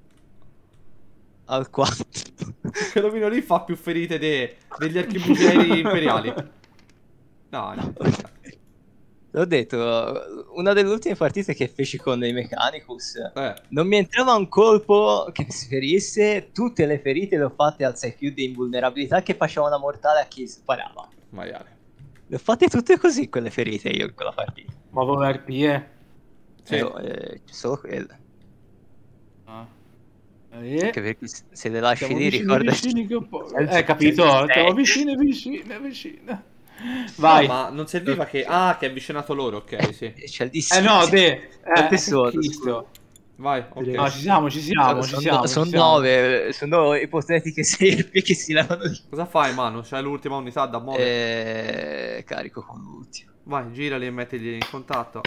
Al quattro. Quello lì fa più ferite de- degli archibugeri imperiali. No, no. L'ho detto, una delle ultime partite che feci con i Mechanicus, Eh, non mi entrava un colpo che mi sferisse, tutte le ferite le ho fatte al sei più di invulnerabilità che faceva una mortale a chi sparava. maiale. Le ho fatte tutte così quelle ferite io in quella partita. Muovo R P E. Sì. Però, eh, c'è solo quelle. Ah. Anche perché se- se le lasci Siamo lì vicini, ricorda... vicini che un po'. Eh, Eh, capito? eh. Siamo vicini, vicini, vicini. Vai. No, ma non serviva che... Ah, che hai avvicinato loro, ok, sì. C'è il D C. Eh no, te. Quante Eh, sono? Cristo. Vai, ok. No, ci siamo, ci siamo, ci sono siamo. sono ci siamo. nove, sono ipotetiche serpi che si levano di... Cosa fai, Manu? C'hai l'ultima unità da muovere. Eh, carico con l'ultimo. Vai, girali e mettili in contatto.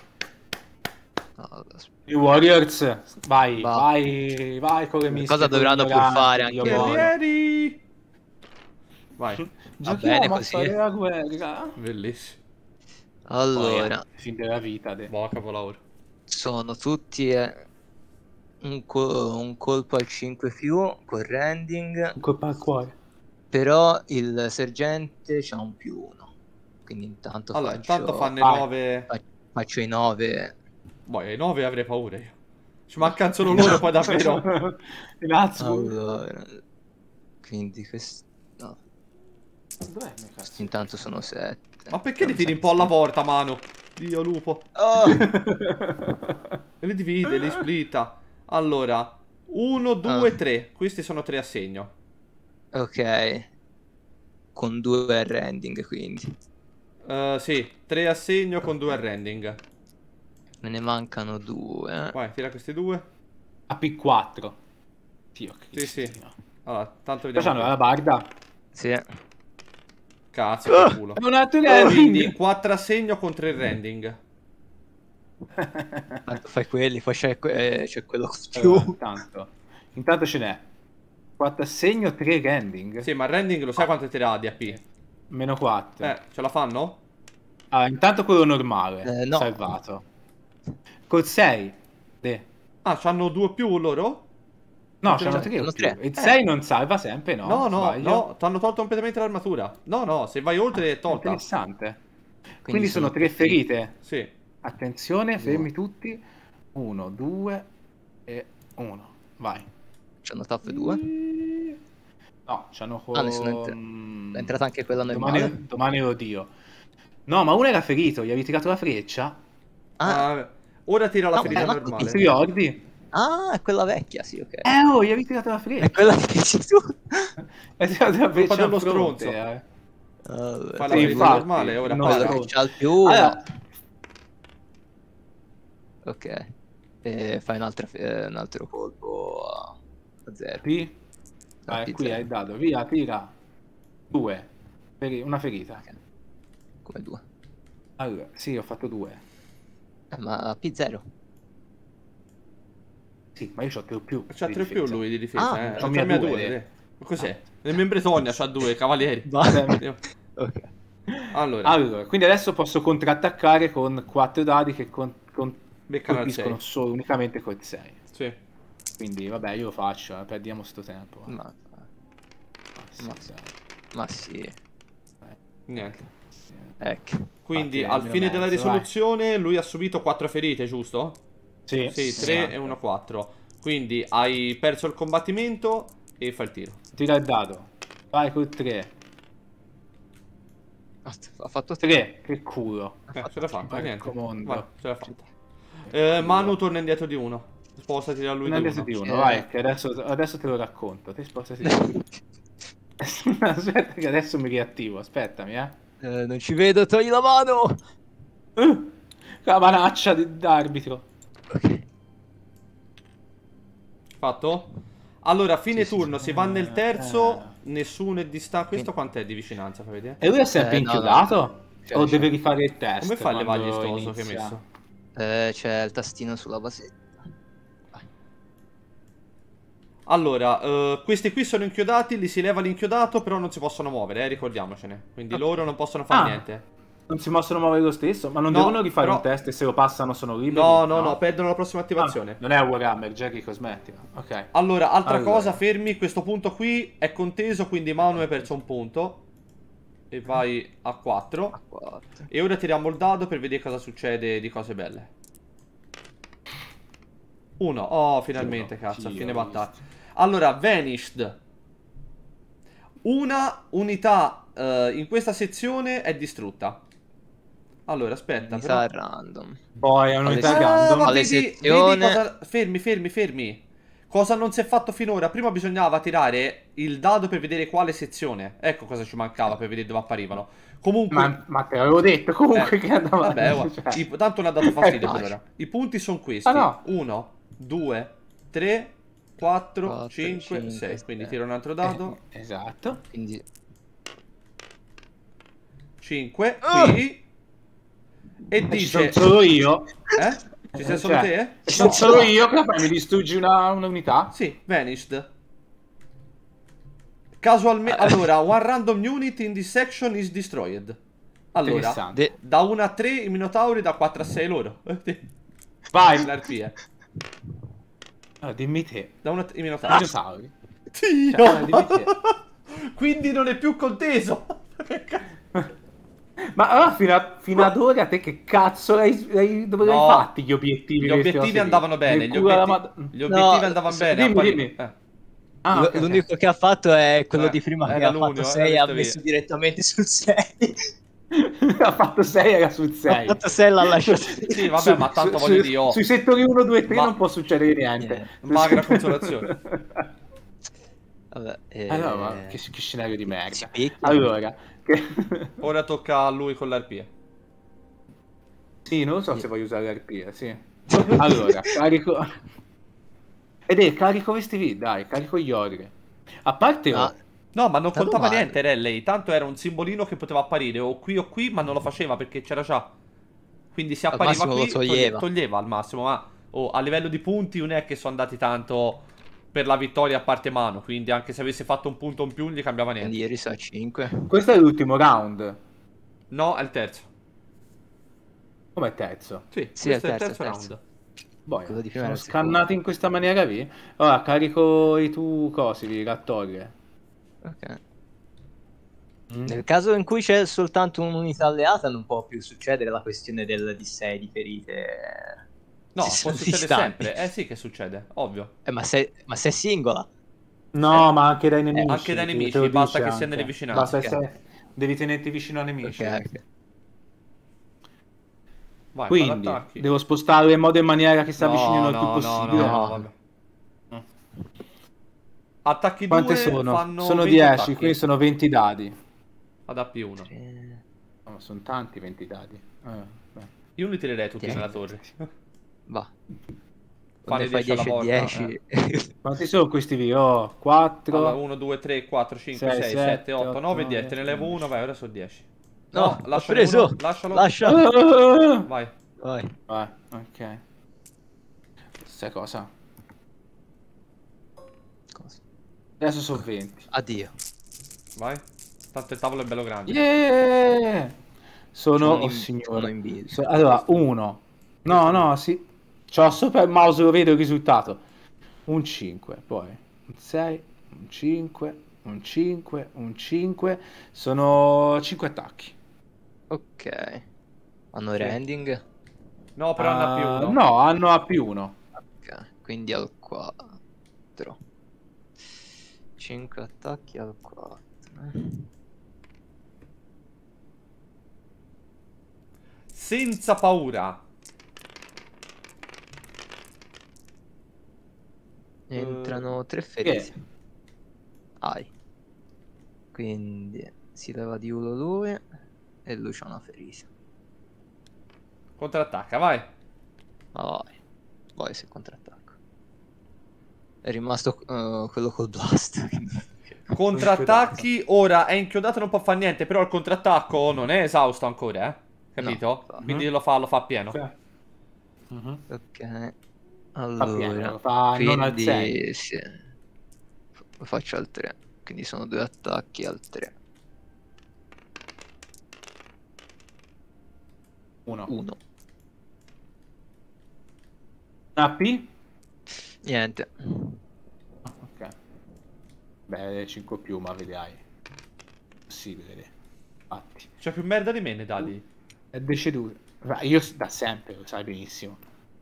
No, I Warriors. Vai, Va. vai, vai con le mischie. Cosa dovranno pur ignoranti, fare Dio anche buono. loro? Guerrieri! Vai, Va Giochiamo bene a così. fare la guerra. bellissimo. Allora, Poi, eh, fin della vita. De. Buon capolavoro. sono tutti eh, un, co- un colpo al cinque più con rending, Un colpo al cuore. però il sergente c'ha un più uno. Quindi intanto Allora, faccio, intanto fanno i vai. nove... fa- faccio i nove. Boh, i nove avrei paura io. Ci mancano solo loro, poi davvero. Grazie. Allora, quindi questo... No, Dov'è il mio cazzo? intanto sono sette. Ma perché li tiri un po' alla volta, mano? Dio lupo. Oh! E li divide, li splitta. Allora, uno, due, Ah. tre. Questi sono tre a segno. Ok. Con due rending, quindi. Uh, sì, tre a segno con due a rending. Me ne mancano due. Vai, tira questi due. A P quattro. Dio, Sì, sì. Cristo. Allora, tanto Cosa vediamo. c'hanno la barda? Sì. Cazzo, che culo. È un altro Quindi rending. quattro a segno con tre rending. Tanto fai quelli, poi c'è, que- eh, c'è quello con Allora, più. intanto. Intanto ce n'è. quattro a segno, tre rending. Sì, ma il rending lo sai quanto tira di A P? Meno quattro. Eh, ce la fanno? Ah, intanto quello normale. Eh, no. Salvato. Col sei. De. Ah, c'hanno due più loro? No, C'hanno c'hanno tre o c'hanno più. tre. Il sei non salva sempre, no? No, no, Sbaglio? no, ti hanno tolto completamente l'armatura. No, no, se vai oltre è tolta. Interessante. Quindi, Quindi sono sono tre tutti- ferite. Sì. Attenzione, fermi tutti. Uno, due e uno. Vai. C'hanno tappe due. No, c'hanno Ah, ne sono entra- con... è entrata anche quella normale. Domani, domani lo dio. No, ma uno era ferito, gli avevi tirato la freccia? Ah, Ah, ora tira la No, ferita ma- normale. Ti ricordi? ah, è quella vecchia, sì, ok. Eh, oh, gli avevi tirato la È freccia. quella che dici tu. Hai tirato la freccia dello a fronte, stronzo. eh. Allora, Fai la Sì, ferita infatti, normale ora. no, Allora, quello no. che c'ha il più uno. Allora, Ok. E fai un'altra fe- un altro colpo a a zero. P. Ah, Vai, P qui zero. hai dato, via, tira. Due. Feri- Una ferita. Ok. Come due. Allora, sì, ho fatto due. Eh, ma P zero. Sì, ma io ho tre o più. c'ha di tre più difesa. lui di difesa, Ah, eh. c'ho C'ha mia mia due, due, eh. eh. Ma cos'è? Nel Membretonia c'ha due cavalieri. Vabbè. Ok. Allora, Allora, quindi adesso posso contrattaccare con quattro dadi che con, con- beccano al colpiscono sei. solo unicamente col sei. Sì. Quindi vabbè, io lo faccio, eh, perdiamo sto tempo. Ma, Ah, sì, ma- dai. ma sì. Niente. Ecco. Quindi Infatti, al è fine meno della mezzo, risoluzione lui ha subito quattro ferite, giusto? Sì, Sì, tre esatto. e uno quattro. Quindi hai perso il combattimento e fai il tiro. Tira il dado. Vai col tre. Ha fatto tre. tre, che culo. Eh, ce l'ha fatta, Porco niente. mondo. Vai, ce l'ha fatta. Eh, Manu torna indietro di uno. Spostati da lui Non di adesso uno. di uno, Eh. vai, che adesso, adesso te lo racconto. Ti spostati di uno. Aspetta che adesso mi riattivo, aspettami, eh. Eh, non ci vedo, togli la mano. Uh, la manaccia di- d'arbitro. Ok. Fatto? Allora, a fine Sì, sì, turno, sì. si va nel terzo, Eh. nessuno è distante. Questo quant'è di vicinanza, fai vedere? E lui è sempre Eh, no, inchiodato? no. Cioè, O cioè. deve rifare il test? Come fai a quando levargli sto oso che hai inizia? messo? Eh, c'è il tastino sulla basetta. Vai. Allora, eh, questi qui sono inchiodati, li si leva l'inchiodato, però non si possono muovere, eh, ricordiamocene. Quindi Ok. loro non possono fare Ah. niente. Non si possono muovere lo stesso? Ma non No, devono rifare però- un test e se lo passano sono liberi? No, no, no, perdono la prossima attivazione. Ah, non è Warhammer, Jackie Cosmetica. Ok. Allora, altra Allora. cosa, fermi, questo punto qui è conteso, quindi Manu hai perso un punto. E vai a quattro. A quattro. E ora tiriamo il dado per vedere cosa succede di cose belle. Uno. Oh, finalmente, Sì, cazzo, a sì, fine ho battaglia. visto. Allora, Vanished. Una unità eh, in questa sezione è distrutta. Allora, aspetta, Unità però... random. Poi è un'unità Alle- Ah, random. ma Alle vedi, sezione- vedi cosa... Fermi, fermi, fermi. Cosa non si è fatto finora? Prima bisognava tirare il dado per vedere quale sezione. Ecco cosa ci mancava per vedere dove apparivano. Comunque... Ma, ma te l'avevo detto comunque Eh, che andava. Vabbè, oh, cioè. i- tanto non ha dato fastidio Eh, per dai. ora. I punti sono questi: Ah, no. uno, due, tre, quattro, Quattro, cinque, cinque, sei. Quindi sei. tiro un altro dado. Eh, esatto. Quindi cinque Ah! qui. E E ci dice: sono solo io. Eh? Ci sei solo Cioè, te? Ci sono solo io. Cosa fai? Mi distruggi una, un'unità? Sì, vanished. Casualmente. Allora, one random unit in this section is destroyed. Allora, Interessante. de- da uno a tre i minotauri, da quattro a sei loro. Vai. L'R P, eh. Allora, dimmi te. Da uno a tre i minotauri. Dinosauri. Dio! Cioè, dimmi te. Quindi non è più conteso. Ma allora fino, a, fino ad ora te che cazzo hai, hai, dove No. l'hai fatti gli obiettivi? Gli che obiettivi stiamo andavano seguendo? bene. Gli, Nel culo alla obieti- mad- gli obiettivi No, andavano sì, bene. dimmi, appari- dimmi. eh. Ah, L- ok, ok. l'unico che ha fatto è quello Eh, di prima che era ha fatto l'unico, sei e era ha visto messo via. direttamente sul sei. Ha fatto sei, era sul Ha sei. fatto sei e l'ha lasciato. Sì, vabbè, ma tanto voglio dire, oh. Sui settori uno, due, tre Ma- non può succedere niente. Eh, magra consolazione. Vabbè, eh, Allora, ma che, che scenario di si merda. picchia. Allora, che... Ora tocca a lui con l'R P. sì, non lo so se voglio usare l'R P, sì. Allora, carico... Ed è carico questi video, dai, carico gli orri. A parte... Ah, No, ma non Stato contava male. niente Relley. Tanto era un simbolino che poteva apparire o qui o qui, ma non lo faceva perché c'era già. Quindi se Al appariva massimo qui, lo toglieva. toglie- toglieva al massimo. Ma oh, a livello di punti non è che sono andati tanto per la vittoria a parte mano, quindi anche se avesse fatto un punto in più non gli cambiava niente. Quindi ieri sa cinque. Questo è l'ultimo round. No, è il terzo. Come terzo? Sì, Sì, è questo il è il terzo, terzo è il terzo. round. Boia, Quello di prima sono era il secondo. scannati in questa maniera qui. Ora carico i tu cosi di a torre. Ok. Mm. Nel caso in cui c'è soltanto un'unità alleata non può più succedere la questione del dissei di ferite. No, Si può sono succedere distanti. sempre. Eh sì che succede, ovvio. Eh, ma se, ma se è singola? No, ma anche dai nemici. anche dai te- nemici, te lo basta dice che sia anche. nelle vicinanze. Basta Ok. essere- devi tenerti vicino ai nemici. Ok, ok. Vai, Quindi attacchi. devo spostarlo in modo in maniera che si No, avvicinino il no, più no, possibile. no, no, vabbè. Attacchi Quante due sono? fanno Sono venti dieci, attacchi. quindi sono venti dadi. Ad A P uno. Eh, No, sono tanti venti dadi. Eh, beh. Io li tirerei tutti Tieni. nella torre. Va. Quando Quando fai dieci alla dieci e volta, dieci. Quanti sono questi qui? Oh, quattro. Allora, uno, due, tre, quattro, cinque, sei, sei, sette, sette, otto, nove, otto, dieci. Te ne levo undici. uno, vai, ora sono dieci. No, No, l'ho lasciane preso. uno, lascialo. Lascia. Ah! Vai. Vai. Vai, ok. Questa cosa. Cosa? Adesso sono venti. Addio. Vai. Tanto il tavolo è bello grande. Yeah! Sono, Sono oh in- signore. sono in build. So- allora, uno. No, no, sì. C'ho sopra il mouse, lo vedo il risultato. Un cinque, poi un sei, un cinque, un cinque, un cinque. Sono cinque attacchi. Ok. Hanno Sì. rending? No, però hanno più Ah, uno. no, hanno A più uno. Ok. Quindi al quattro. cinque attacchi al quattro. Senza paura. Entrano tre ferite. Ai. Quindi si leva di uno lui e lui c'ha una ferita. Contrattacca, vai. Ma vai. Vai se contrattacco. È rimasto uh, quello col blast. Contrattacchi, ora è inchiodato, non può fare niente. Però il contrattacco non è esausto ancora, eh. Capito? No. Quindi lo fa, lo fa pieno. Sì. Mhm. Ok. Fa Allora. pieno, fa non al sei. Quindi sì. Lo faccio al tre. Quindi sono due attacchi al tre. Uno. uno. A P? Niente. Ok. Beh, cinque più, ma vedrai. Possibile. Infatti. C'è più merda di me nei dadi. È deceduto. Ma io s- da sempre, lo sai benissimo.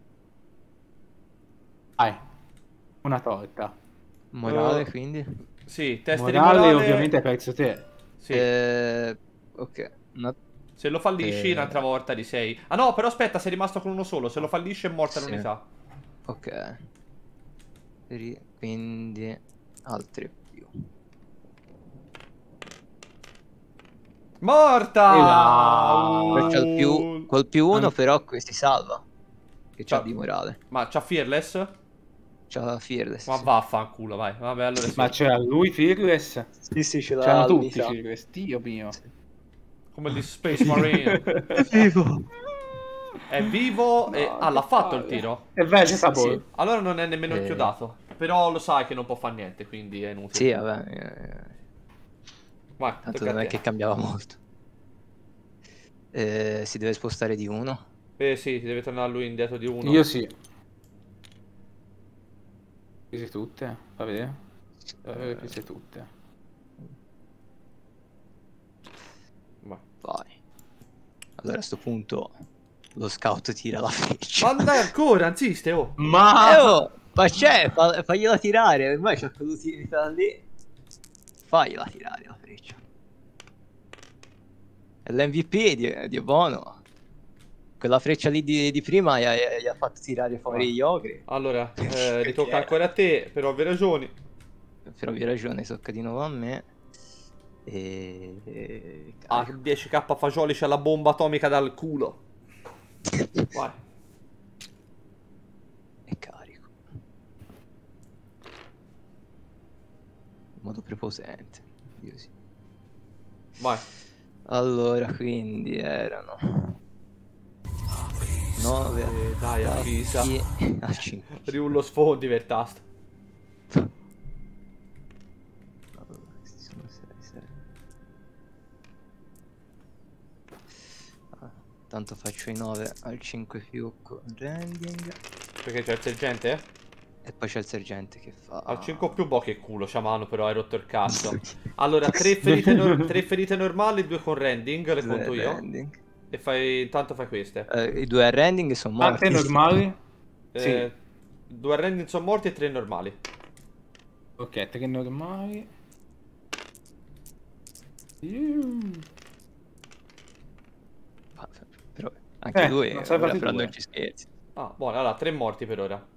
Vai. Una torta. Morale Uh, quindi. Sì, testa Morale, di morale. ovviamente hai perso te. Sì. Eh, ok. Una- Se lo fallisci Eh. un'altra volta di sei. Ah no, però aspetta, sei rimasto con uno solo. Se lo fallisce è morta Sì. l'unità. Ok. Ri- Quindi altri più. Morta! E là. Poi c'ha il più, col più uno Ah. però que- si salva. Che c'ha C'ha- di morale. Ma c'ha Fearless? C'ha Fearless. Ma sì. vaffanculo, vai. Vabbè, allora sì. Ma c'era lui, Fearless? Sì, sì, ce l'ha. C'erano lui, tutti sa. Fearless, Dio mio. Come gli Space Marine. È vivo. È vivo e... No, Ah, l'ha che fatto il palle. tiro? È vegetable. Sì. Allora non è nemmeno Eh. inchiodato. Però lo sai che non può fare niente, quindi è inutile. Sì, vabbè. eh, Vai, Tanto tocca non a è te. che cambiava molto. Eh, si deve spostare di uno. Eh sì, deve tornare lui indietro di uno. Io sì. Queste tutte? Va vedere. Eh, queste tutte. Vai. Vai. Allora a sto punto lo scout tira la freccia. Ma dai ancora, insiste, oh. Ma... Eh, oh, ma c'è, fa- fagliela tirare, ormai c'è quell'utilità lì. Fagliela tirare la freccia. È l'M V P di, di Bono. Quella freccia lì di, di prima gli ha, gli ha fatto tirare fuori gli ogri. Allora, eh, ritocca Perché- ancora a te, per ovvie ragioni. Per ovvie ragioni tocca di nuovo a me. E... e... Ah, carico. dieci K fagioli c'ha la bomba atomica dal culo. Vai. E carico. In modo prepotente. Io sì. Vai. Allora, quindi erano nove Eh, dai, avvisa. a cinque. Riullo sfondi per tasto. otto. Allora, questi sono sei, sei. Ah, tanto faccio i nove al cinque più con rending. Perché c'è il sergente? E poi c'è il sergente che fa... Al cinque più boh che culo, sciamano, però hai rotto il cazzo. Allora, tre ferite, nor- tre ferite normali, due con rending, le Due conto io. rending. E fai, intanto fai queste. Eh, I due a rending sono morti. Quante normali? Eh, Sì. Due a rending sono morti e tre normali. Ok, tre normali. Iuh. Ah, però anche Eh, due, non salvati ora però due. non ci scherzi. Ah, buono, allora, tre morti per ora.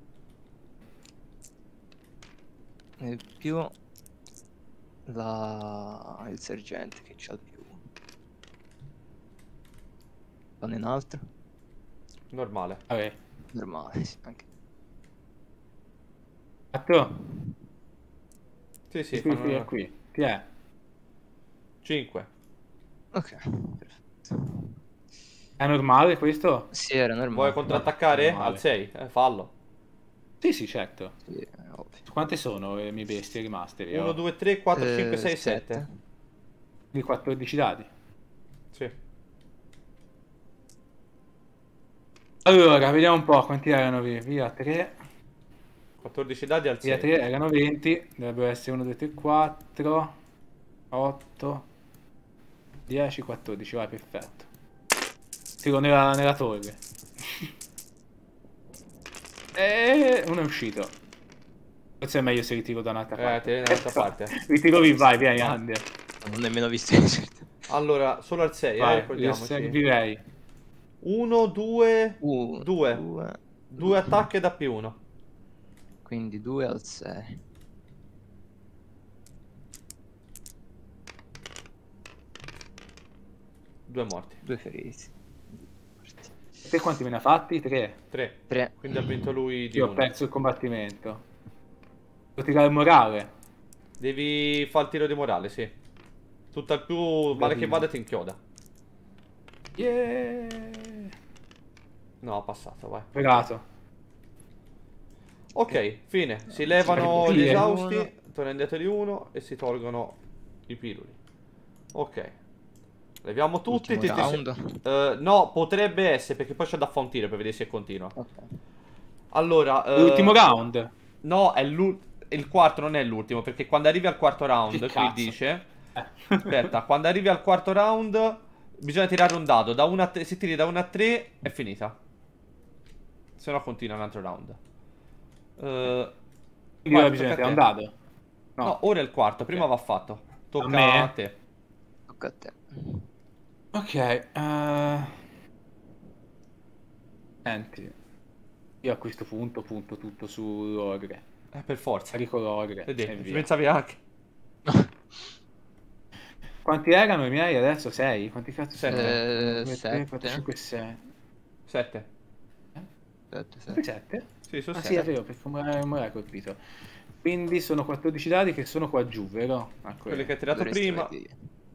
E più la... il sergente che c'ha il più. Fanno in altro? Normale. Vabbè. Normale, sì, anche. Quattro. Sì, sì, Qui, qui, fanno... qui. Chi è? cinque. Ok, perfetto. È normale questo? Sì, era normale. Vuoi contrattaccare? Normale. Al sei? Eh, fallo. Sì, sì, certo. Sì, è ovvio. Quante sono le mie bestie rimaste? Io? uno, due, tre, quattro, Eh, cinque, sei, sette. sette. Di quattordici dadi. Sì. Allora, vediamo un po' quanti erano via. Via tre. quattordici dadi al Via sei. tre erano venti. Dovrebbero essere uno, due, tre, quattro. otto. dieci, quattordici. Vai, perfetto. Tiro nella, nella torre. E uno è uscito. Forse è meglio se ritiro da un'altra Eh, parte. te dall'altra parte. Ritiro lì, vai, vieni, Ander. Non ho nemmeno visto il sergente. Allora, solo al sei, eh, Vai, io ricordiamoci. servirei. uno, due, Uno, due. due. due attacchi da più uno. Quindi due al sei. Due morti. Due feriti. Te quanti me ne ha fatti? Tre. tre. Tre. Quindi ha vinto lui di Io ho uno. perso il combattimento. Devo tirare il morale. Devi fare il tiro di morale, sì. Tutto al più, male che Bravino. vada ti inchioda. Yeah. No, ha passato, vai. Pagato. Ok, fine. Si levano Sì, gli è esausti, uno. tornano indietro di uno e si tolgono i piluli. Ok. Leviamo tutti. Ultimo ti- ti- round. eh, no, potrebbe essere perché poi c'è da fare un tiro per vedere se continua. Ok. Allora, eh, L'ultimo round. no, è l'ultimo. Il quarto non è l'ultimo perché quando arrivi al quarto round, Che qui cazzo? dice. Eh. Aspetta, quando arrivi al quarto round bisogna tirare un dado. Da uno a tre, se tiri da uno a tre è finita. Se no continua un altro round. Eh, Quindi ora vai, bisogna tocca a tirare un te. dado. No. No. ora è il quarto, prima va fatto. Tocca A me? a te. Tocca a te. Ok. eh, Senti. Io a questo punto punto tutto sull'ogre. Eh, per forza. Carico l'ogre. Vedi, e ci via. pensavi anche. Quanti erano i miei adesso? sei? Quanti cazzo sono? Eh, uno, due, tre, quattro, sette. cinque, sei. sette. Sette, Sempre sette. sette? Sì, sono Ah sì, è sette. vero, perché me me l'hai colpito. Quindi sono quattordici dadi che sono qua giù, vero? Ah, Quelli che hai quelli. tirato Dovresti prima. averli.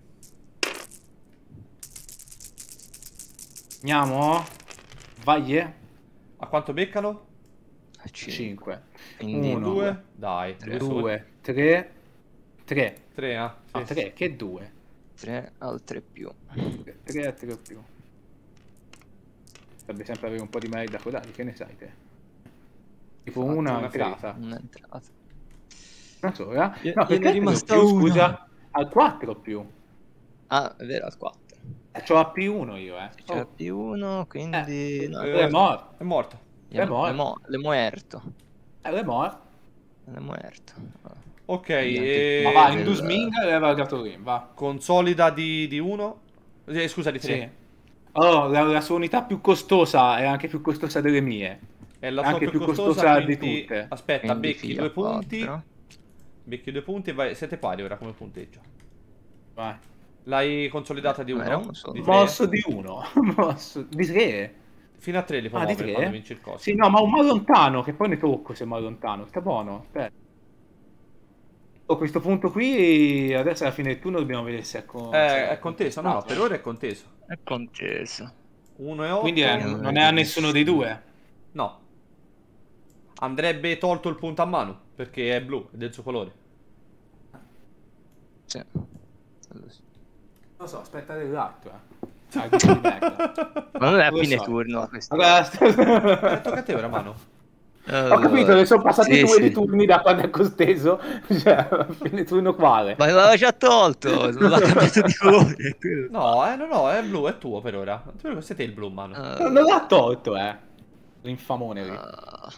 Andiamo? Vai, eh? A quanto beccano? A cinque. cinque. Quindi Uno. due. Dai. Tre. due, tre, tre. tre, ah. Ah, Sì. tre, che due? tre al tre più. tre a tre o più. Dovrebbe sempre avere un po' di merda codati, che ne sai te? Tipo Infatti, una una entrata. Un'entrata. Una sola? Gli- No, gliene perché è è rimasta più, una. scusa? Al quattro più. Ah, è vero, al quattro. Eh, c'ho a più uno io, eh. C'è Oh, più uno, quindi... eh, no, eh, è morto. È morto. le, è morto. le, mo- le muerto. Eh, è morto. Le muerto. Ok, Quindi anche e... Ma va, del- Indus Minga e aveva dato lì, va. Consolida di, di uno. Eh, scusa, di tre. Sì. Oh, la, la sua unità più costosa è anche più costosa delle mie. È la È sua anche più più costosa, costosa di quindi- tutte. Aspetta, Quindi becchi figlia due punti. quattro. Becchi due punti e vai. Siete pari ora come punteggio. Vai. L'hai consolidata di No, era uno? uno solo. Di tre? Mosso di uno. Mosso di tre. Fino a tre li puoi Ah, di muovere tre? quando vinci il coso. Sì, no, ma un mal lontano, che poi ne tocco se mal lontano. Sta buono, aspetta. A questo punto qui, adesso alla fine del turno dobbiamo vedere se è con... Eh, cioè, è conteso, no, no, per ora è conteso. È conteso. uno e otto. Quindi è- non è a nessuno dei due. No. andrebbe tolto il punto a Manu, perché è blu, è del suo colore. Sì. Quello sì. Non so, aspetta dell'altro, eh. Arbitro di merda. Ma non è a Lo fine so. turno questo. Allora, sta- Eh, tocca a te ora, Manu. Ho capito, ne sono passati Sì, due sì. di turni da quando è costeso. Cioè, a fine turno quale? Ma l'aveva già tolto, non l'ha cambiato di colore. quello. No, eh, no, no, è blu, è tuo per ora. Questo è te il blu, Manu. Ah, Non l'ha tolto, eh. L'infamone lì. ah,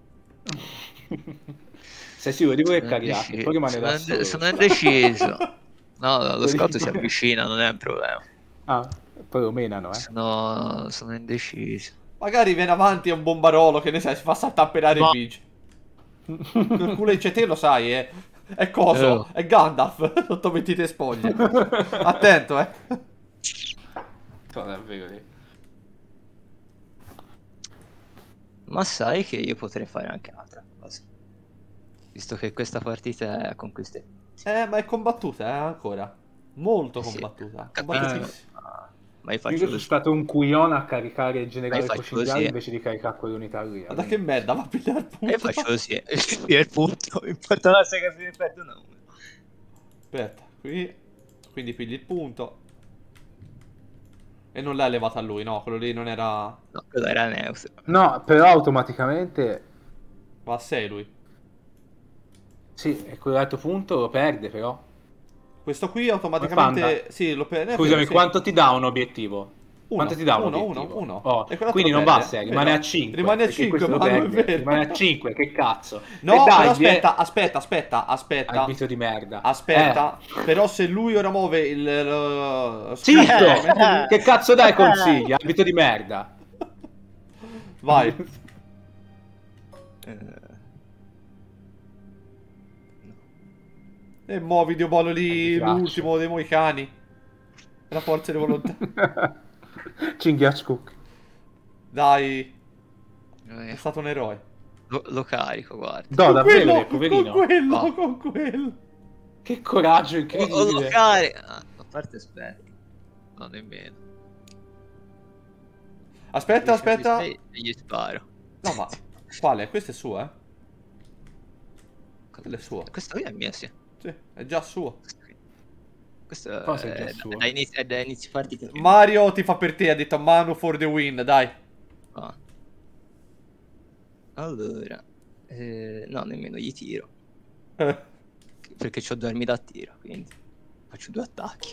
Sei sicuro di voler sono cariare? indeciso. Poi rimane da Sono solo. inde- sono indeciso. No, lo scout si avvicina, non è un problema. Ah, poi lo menano, eh. Sono, sono indeciso. Magari viene avanti è un bombarolo, che ne sai, si fa saltare per aria No. e vince. Il culo in C T lo sai, è... È coso, Oh. è Gandalf, sotto vestite spoglie. Attento, eh. No, davvero lì. Ma sai che io potrei fare anche un'altra cosa. Visto che questa partita è con queste. Eh, ma è combattuta, eh, ancora. Molto Sì. combattuta. Capito? Combattutissima. Ma, ma io Io faccio sono lo stato un cuion a caricare il generale Ma io faccio Coscigliari così, eh. invece di caricare quell'unità lì. Ma da che merda, va a pigliare il punto. Io faccio così, eh. Io il punto. Importante che se ne perdo uno. Aspetta, qui. Quindi pigli il punto. E non l'hai levato a lui, no, quello lì non era... No, quello era neutro. No, però automaticamente... Va a sei lui. Sì, e quell'altro punto lo perde però. Questo qui automaticamente... Panda. Sì, lo perde. Scusami, quanto ti dà un obiettivo? Uno, Quanto ti dà un uno, obiettivo? uno, uno. Oh, E quell'altro quindi lo non perde, va a sei, vero? rimane a cinque. Rimane a perché cinque, questo lo ma non è perde. vero. Rimane a cinque, che cazzo. No, E dai, però eh, aspetta, aspetta, aspetta, aspetta. arbitro di merda. Aspetta, Eh. però se lui ora muove il... il- Zitto! Eh. Che cazzo dai consigli? Arbitro di merda. Vai. Eh, E muovi Diobolo lì, Antitraccio. l'ultimo dei moicani. La forza di volontà. Cinghiascook. Dai, è eh, stato un eroe. lo, lo carico, guarda. No, davvero, quello, che poverino. con quello, Oh. con quello. Che coraggio Oh, oh, lo incredibile. carico. Ah, a parte aspetta. No, nemmeno. Aspetta, aspetta. E gli sparo. No, ma quale? Questa è sua, eh? Quella è sua. Questo qui è mio, sì. Sì, è già suo. Questo Cosa è è, già suo? da inizio, è da inizio partita. Mario ti fa per te, ha detto Manu for the win, dai. Ah. Allora, eh, no, nemmeno gli tiro. Eh, Perché c'ho due armi da tiro, quindi faccio due attacchi.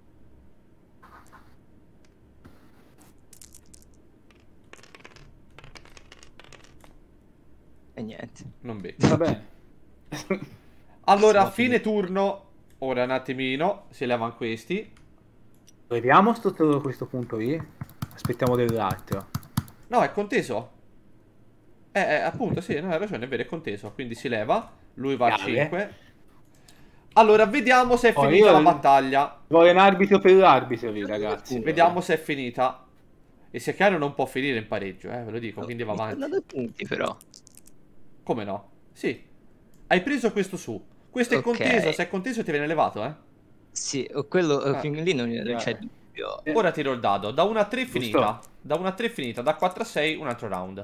E niente. non becco. Va bene. Allora, a Sì, fine turno, ora un attimino, si levano questi. Vediamo sto a questo punto lì. Aspettiamo dell'altro. No, è conteso. Eh, eh, appunto, sì, no, hai ragione, è vero, è conteso. Quindi si leva, lui va a Chiave. cinque. Allora, vediamo se è Oh, finita io- la battaglia. Vuole un arbitro per l'arbitro lì, ragazzi. Vediamo se è finita. E se è chiaro non può finire in pareggio, eh, ve lo dico, quindi va Mi stanno avanti. due punti però. Come no? Sì. Hai preso questo su. Questo è Ok. conteso, se è conteso ti viene levato, eh. Sì, o quello Ah. fin lì non, non c'è Eh. dubbio. Eh. Ora tiro il dado. Da uno a tre è Giusto. finita. Da uno a tre è finita. Da quattro a sei un altro round.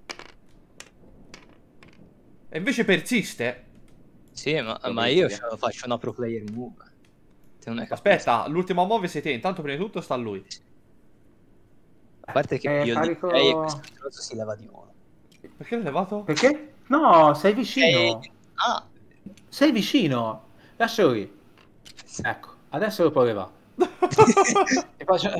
E invece persiste. Sì, ma, Lo ma vedi, io eh. ce la faccio una pro player move. Te non hai capito. Aspetta, l'ultimo a muove sei te. Intanto prima di tutto sta lui. A parte che Eh, io carico- il e questo stronzo si leva di uno. Perché l'hai levato? Perché? No, sei vicino. Eh, ah, Sei vicino. Lascialo lì. Ecco, adesso lo può levare. E faccio...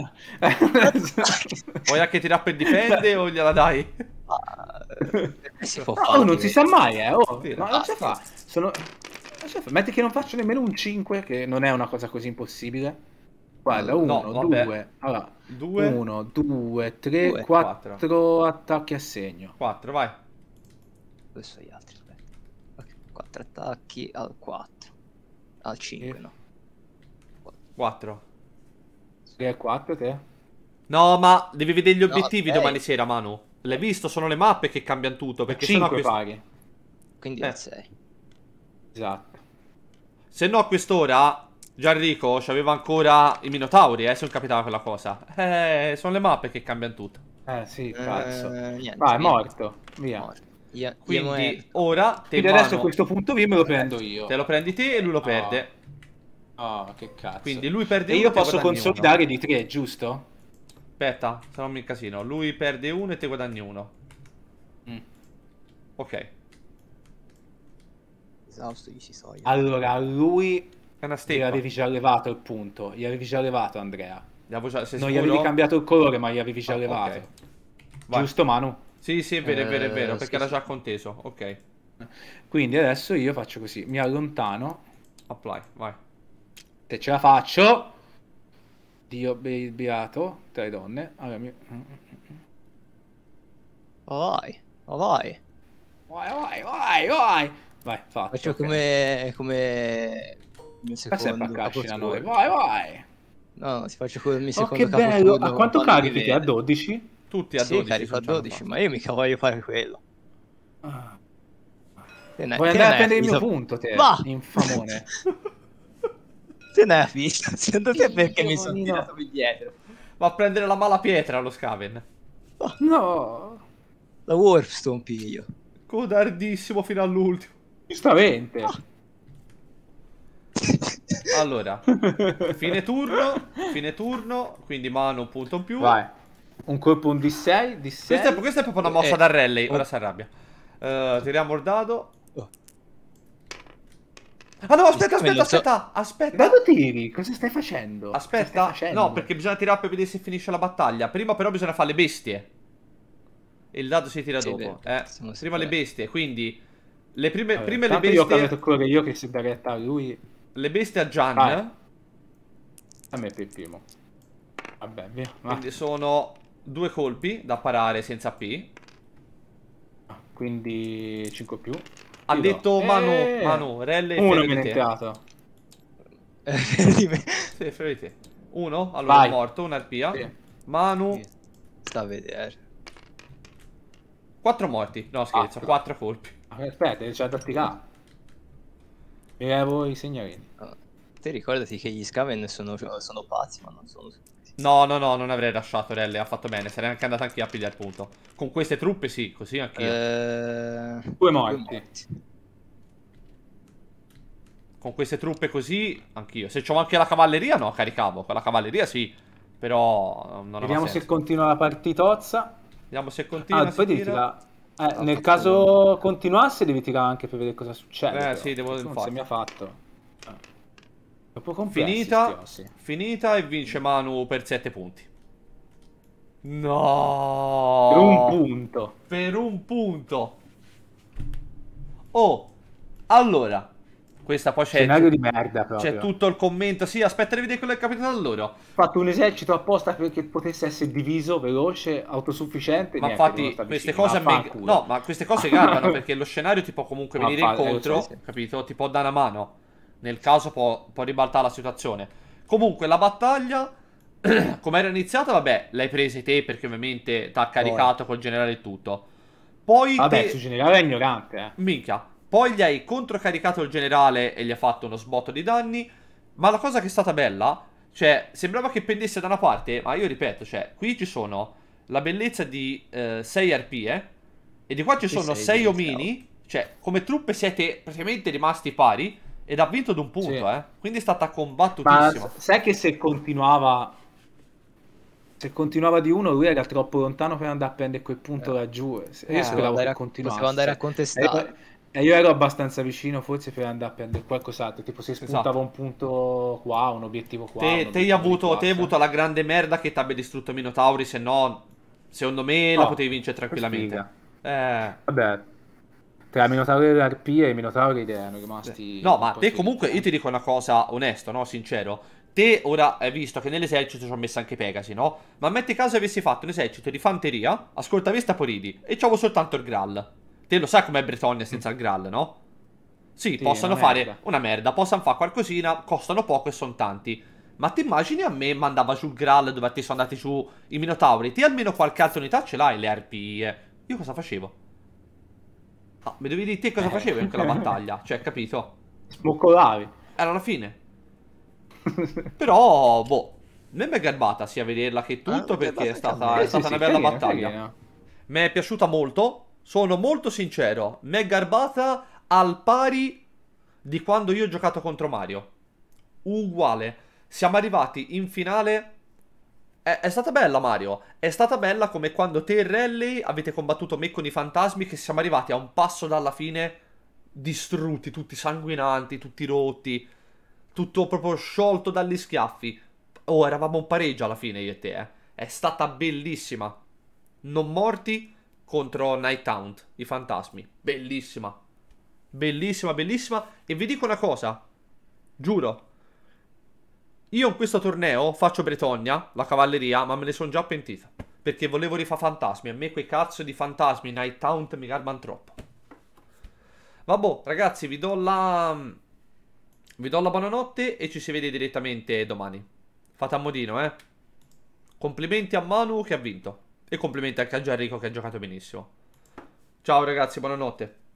Vuoi anche tirare per difende o gliela dai? ah, perché si può No, fare? oh, non si sa mai, eh. Oh, Tira. ma non si fa. Sono... non si fa. Metti che non faccio nemmeno un cinque, che non è una cosa così impossibile. Guarda, No, uno, vabbè. due, allora, Due, uno, due, tre, Due, quattro, quattro. attacchi a segno. quattro, vai. Dove sono gli altri? Aspetta. Ok, quattro attacchi al quattro. Al cinque, Sì. no. quattro. tre e quattro, te? No, ma devi vedere gli No, obiettivi sei. domani sera, Manu. L'hai visto? Sono le mappe che cambiano tutto. Perché sennò a cinque quest- pari. Quindi Eh. al sei. Esatto. se no a quest'ora Gianrico c'aveva ancora i Minotauri, eh, se non capitava quella cosa. Eh, sono le mappe che cambiano tutto. Eh sì, cazzo. Eh, niente, Vai, è via. morto. Via. Morto. Ia- Quindi Iamoer- ora te Quindi adesso a mano, questo punto qui me lo prendo io. te lo prendi te e lui lo perde. Ah, che cazzo. Quindi lui perde E uno io e te posso guadagni consolidare di tre, giusto? uno. Aspetta, se non mi incasino. Lui perde uno e te guadagni uno. Mm. Ok. Esausto gli si soglia. Allora, a lui È una gli steppa. avevi già levato il punto. Gli avevi già levato, Andrea. Gli avevo già- sei Non gli sicuro? avevi cambiato il colore, ma gli avevi già Ah, ok. levato. Vai. Giusto, Manu? Sì, sì, è vero, è vero, è vero, Eh, perché sì, era sì. già conteso. Ok. Quindi adesso io faccio così. Mi allontano. Apply, vai. Se ce la faccio. Dio be- beato. Tre donne. Allora, mi... Oh, vai, oh, vai. Vai, vai, vai, vai. Vai, fatto. Faccio ok. come... come... il mio Questo è secondo Pakashin a noi. capoturno. Vai, vai. No, si faccio come il mio Oh, secondo che bello. capoturno A quanto quando mi carichi te? A vede. dodici? Tutti a Sì, dodici. carico a sono già dodici, fatto. ma io mica voglio fare quello. Ah. Te ne- Vuoi che andare a ne prendere il mio fiso? punto, te? Va! Infamone. Te ne fiso? Secondo te perché mi sono Giovanino. tirato qui dietro? Va a prendere la mala pietra allo Skaven. No. La Warpstone piglio. Codardissimo fino all'ultimo. Giustamente. Allora, fine turno, fine turno, quindi mano un punto in più. Vai. Un colpo, un D sei, D sei. Questa è, questa è proprio una mossa Eh. da rally, ora Oh. si arrabbia. Eh, tiriamo il dado. Oh. Ah no, aspetta, Skaven aspetta, lo so- aspetta, aspetta. Dado tiri, cosa stai facendo? Cosa stai Aspetta, facendo? no, perché bisogna tirare per vedere se finisce la battaglia. Prima però bisogna fare le bestie. E il dado si tira Sì, dopo. beh, Eh. siamo Prima le sicuri. bestie, quindi le prime, Vabbè, prime le tanto io ho cambiato bestie. il colore io che si dà retta a lui. Le bestie a Gian. Vai. A me per il primo. Vabbè, via. va. Quindi sono due colpi da parare senza P. Quindi cinque più. Ha Io detto do. Manu, Eh, Manu, Relle e Uno Fero me ne di è te. entrato. Di me. Sì, Fero di te. Uno, allora Vai. è morto, un'arpia. Sì. Manu, Sta a vedere. quattro morti. No, scherzo, Quattro. quattro colpi. Aspetta, c'è da tirare. Mi levo i segnalini. No. Te ricordati che gli Skaven sono, sono pazzi, ma non sono stupidi. No, no, no, non avrei lasciato Relle, ha fatto bene. Sarei anche andato anche io a pigliare il punto. Con queste truppe sì, così anche io. Eh... Due morti. Con queste truppe così, anch'io. Se c'ho anche la cavalleria, no, caricavo. Con la cavalleria sì. Però non aveva Vediamo se senso. continua la partitozza. Vediamo se continua. Ah, si poi devi tira. tirare. Eh, Ha nel fatto caso continuasse devi tirare anche per vedere cosa succede. Eh, però. sì, devo- Perché non infatti. si mi ha fatto. Eh. Dopo complessi, Finita, sti ossi. finita e vince Manu per sette punti. No. Per un punto. Per un punto. Oh, allora. Questa poi c'è, Scenario di merda proprio. c'è tutto il commento. Sì, aspetta di vedere quello che è capitato a loro. Ho fatto un esercito apposta perché potesse essere diviso, veloce, autosufficiente. Ma niente, infatti devono stare queste vicini. cose a me... Vaffanculo. No, ma queste cose gargano perché lo scenario ti può comunque Ma venire fa- eh, incontro, sì, sì. capito? Ti può dare una mano. Nel caso può, può ribaltare la situazione. Comunque la battaglia, come era iniziata, vabbè, l'hai presa te perché ovviamente ti ha caricato col generale e tutto. Poi Vabbè, te... su generale è ignorante, eh. Minchia. Poi gli hai controcaricato il generale e gli ha fatto uno sbotto di danni. Ma la cosa che è stata bella, cioè, sembrava che pendesse da una parte, ma io ripeto, cioè, qui ci sono la bellezza di eh, sei arpie e di qua ci Sì, sono sei sei di omini. Cioè, come truppe siete praticamente rimasti pari ed ha vinto d'un punto, Sì. eh. Quindi è stata Ma combattutissima. sai che se continuava se continuava di uno lui era troppo lontano per andare a prendere quel punto Eh. laggiù. Io Potevo speravo andare che a- continuasse. potevo andare a E contestare. io, e io ero abbastanza vicino forse per andare a prendere qualcos'altro, tipo se spuntava Esatto. un punto qua, un obiettivo qua. un Te, te hai obiettivo avuto, di qua, te hai sai? avuto la grande merda che ti abbia distrutto Minotauri, se no, secondo me la No, potevi vincere che tranquillamente. sfiga. Eh... Vabbè, tra Minotauri e l'Arpia e i Minotauri erano rimasti No, un ma po' te sul- comunque, io ti dico una cosa onesto, no? Sincero. Te ora hai visto che nell'esercito ci ho messo anche Pegasi, no? Ma metti caso avessi fatto un esercito di fanteria, ascolta Vesta Poridi, e c'avevo soltanto il Graal. Te lo sai com'è Bretonia senza il Graal, no? Sì, Sì, possono una fare merda. una merda, possono fare qualcosina, costano poco e sono tanti. Ma ti immagini a me mandava giù il Graal dove ti sono andati su i Minotauri? Ti almeno qualche altra unità ce l'hai, le arpie. Io cosa facevo? Ah, mi devi dire te cosa facevo in quella battaglia, cioè, capito? Smoccolavi. Era la fine. Però, boh, non mi è garbata sia vederla che tutto Ah, perché è garbata anche a stata, me. è Eh, stata sì, una sì, bella carina, battaglia. carina. Mi è piaciuta molto, sono molto sincero, mi è garbata al pari di quando io ho giocato contro Mario. Uguale. Siamo arrivati in finale. È, è stata bella, Mario. È stata bella come quando te e Rally avete combattuto me con i fantasmi, che siamo arrivati a un passo dalla fine distrutti, tutti sanguinanti, tutti rotti, tutto proprio sciolto dagli schiaffi. Oh, eravamo un pareggio alla fine io e te, eh. È stata bellissima. Non morti contro Night Hound, i fantasmi. Bellissima. Bellissima, bellissima. E vi dico una cosa. Giuro. Io in questo torneo faccio Bretonnia, la cavalleria, ma me ne sono già pentita. Perché volevo rifare fantasmi. A me quei cazzo di fantasmi Night Hound mi garbano troppo. Vabbè, ragazzi, vi do la... Vi do la buonanotte e ci si vede direttamente domani. Fate a modino, eh. Complimenti a Manu che ha vinto. E complimenti anche a Gianrico che ha giocato benissimo. Ciao ragazzi, buonanotte.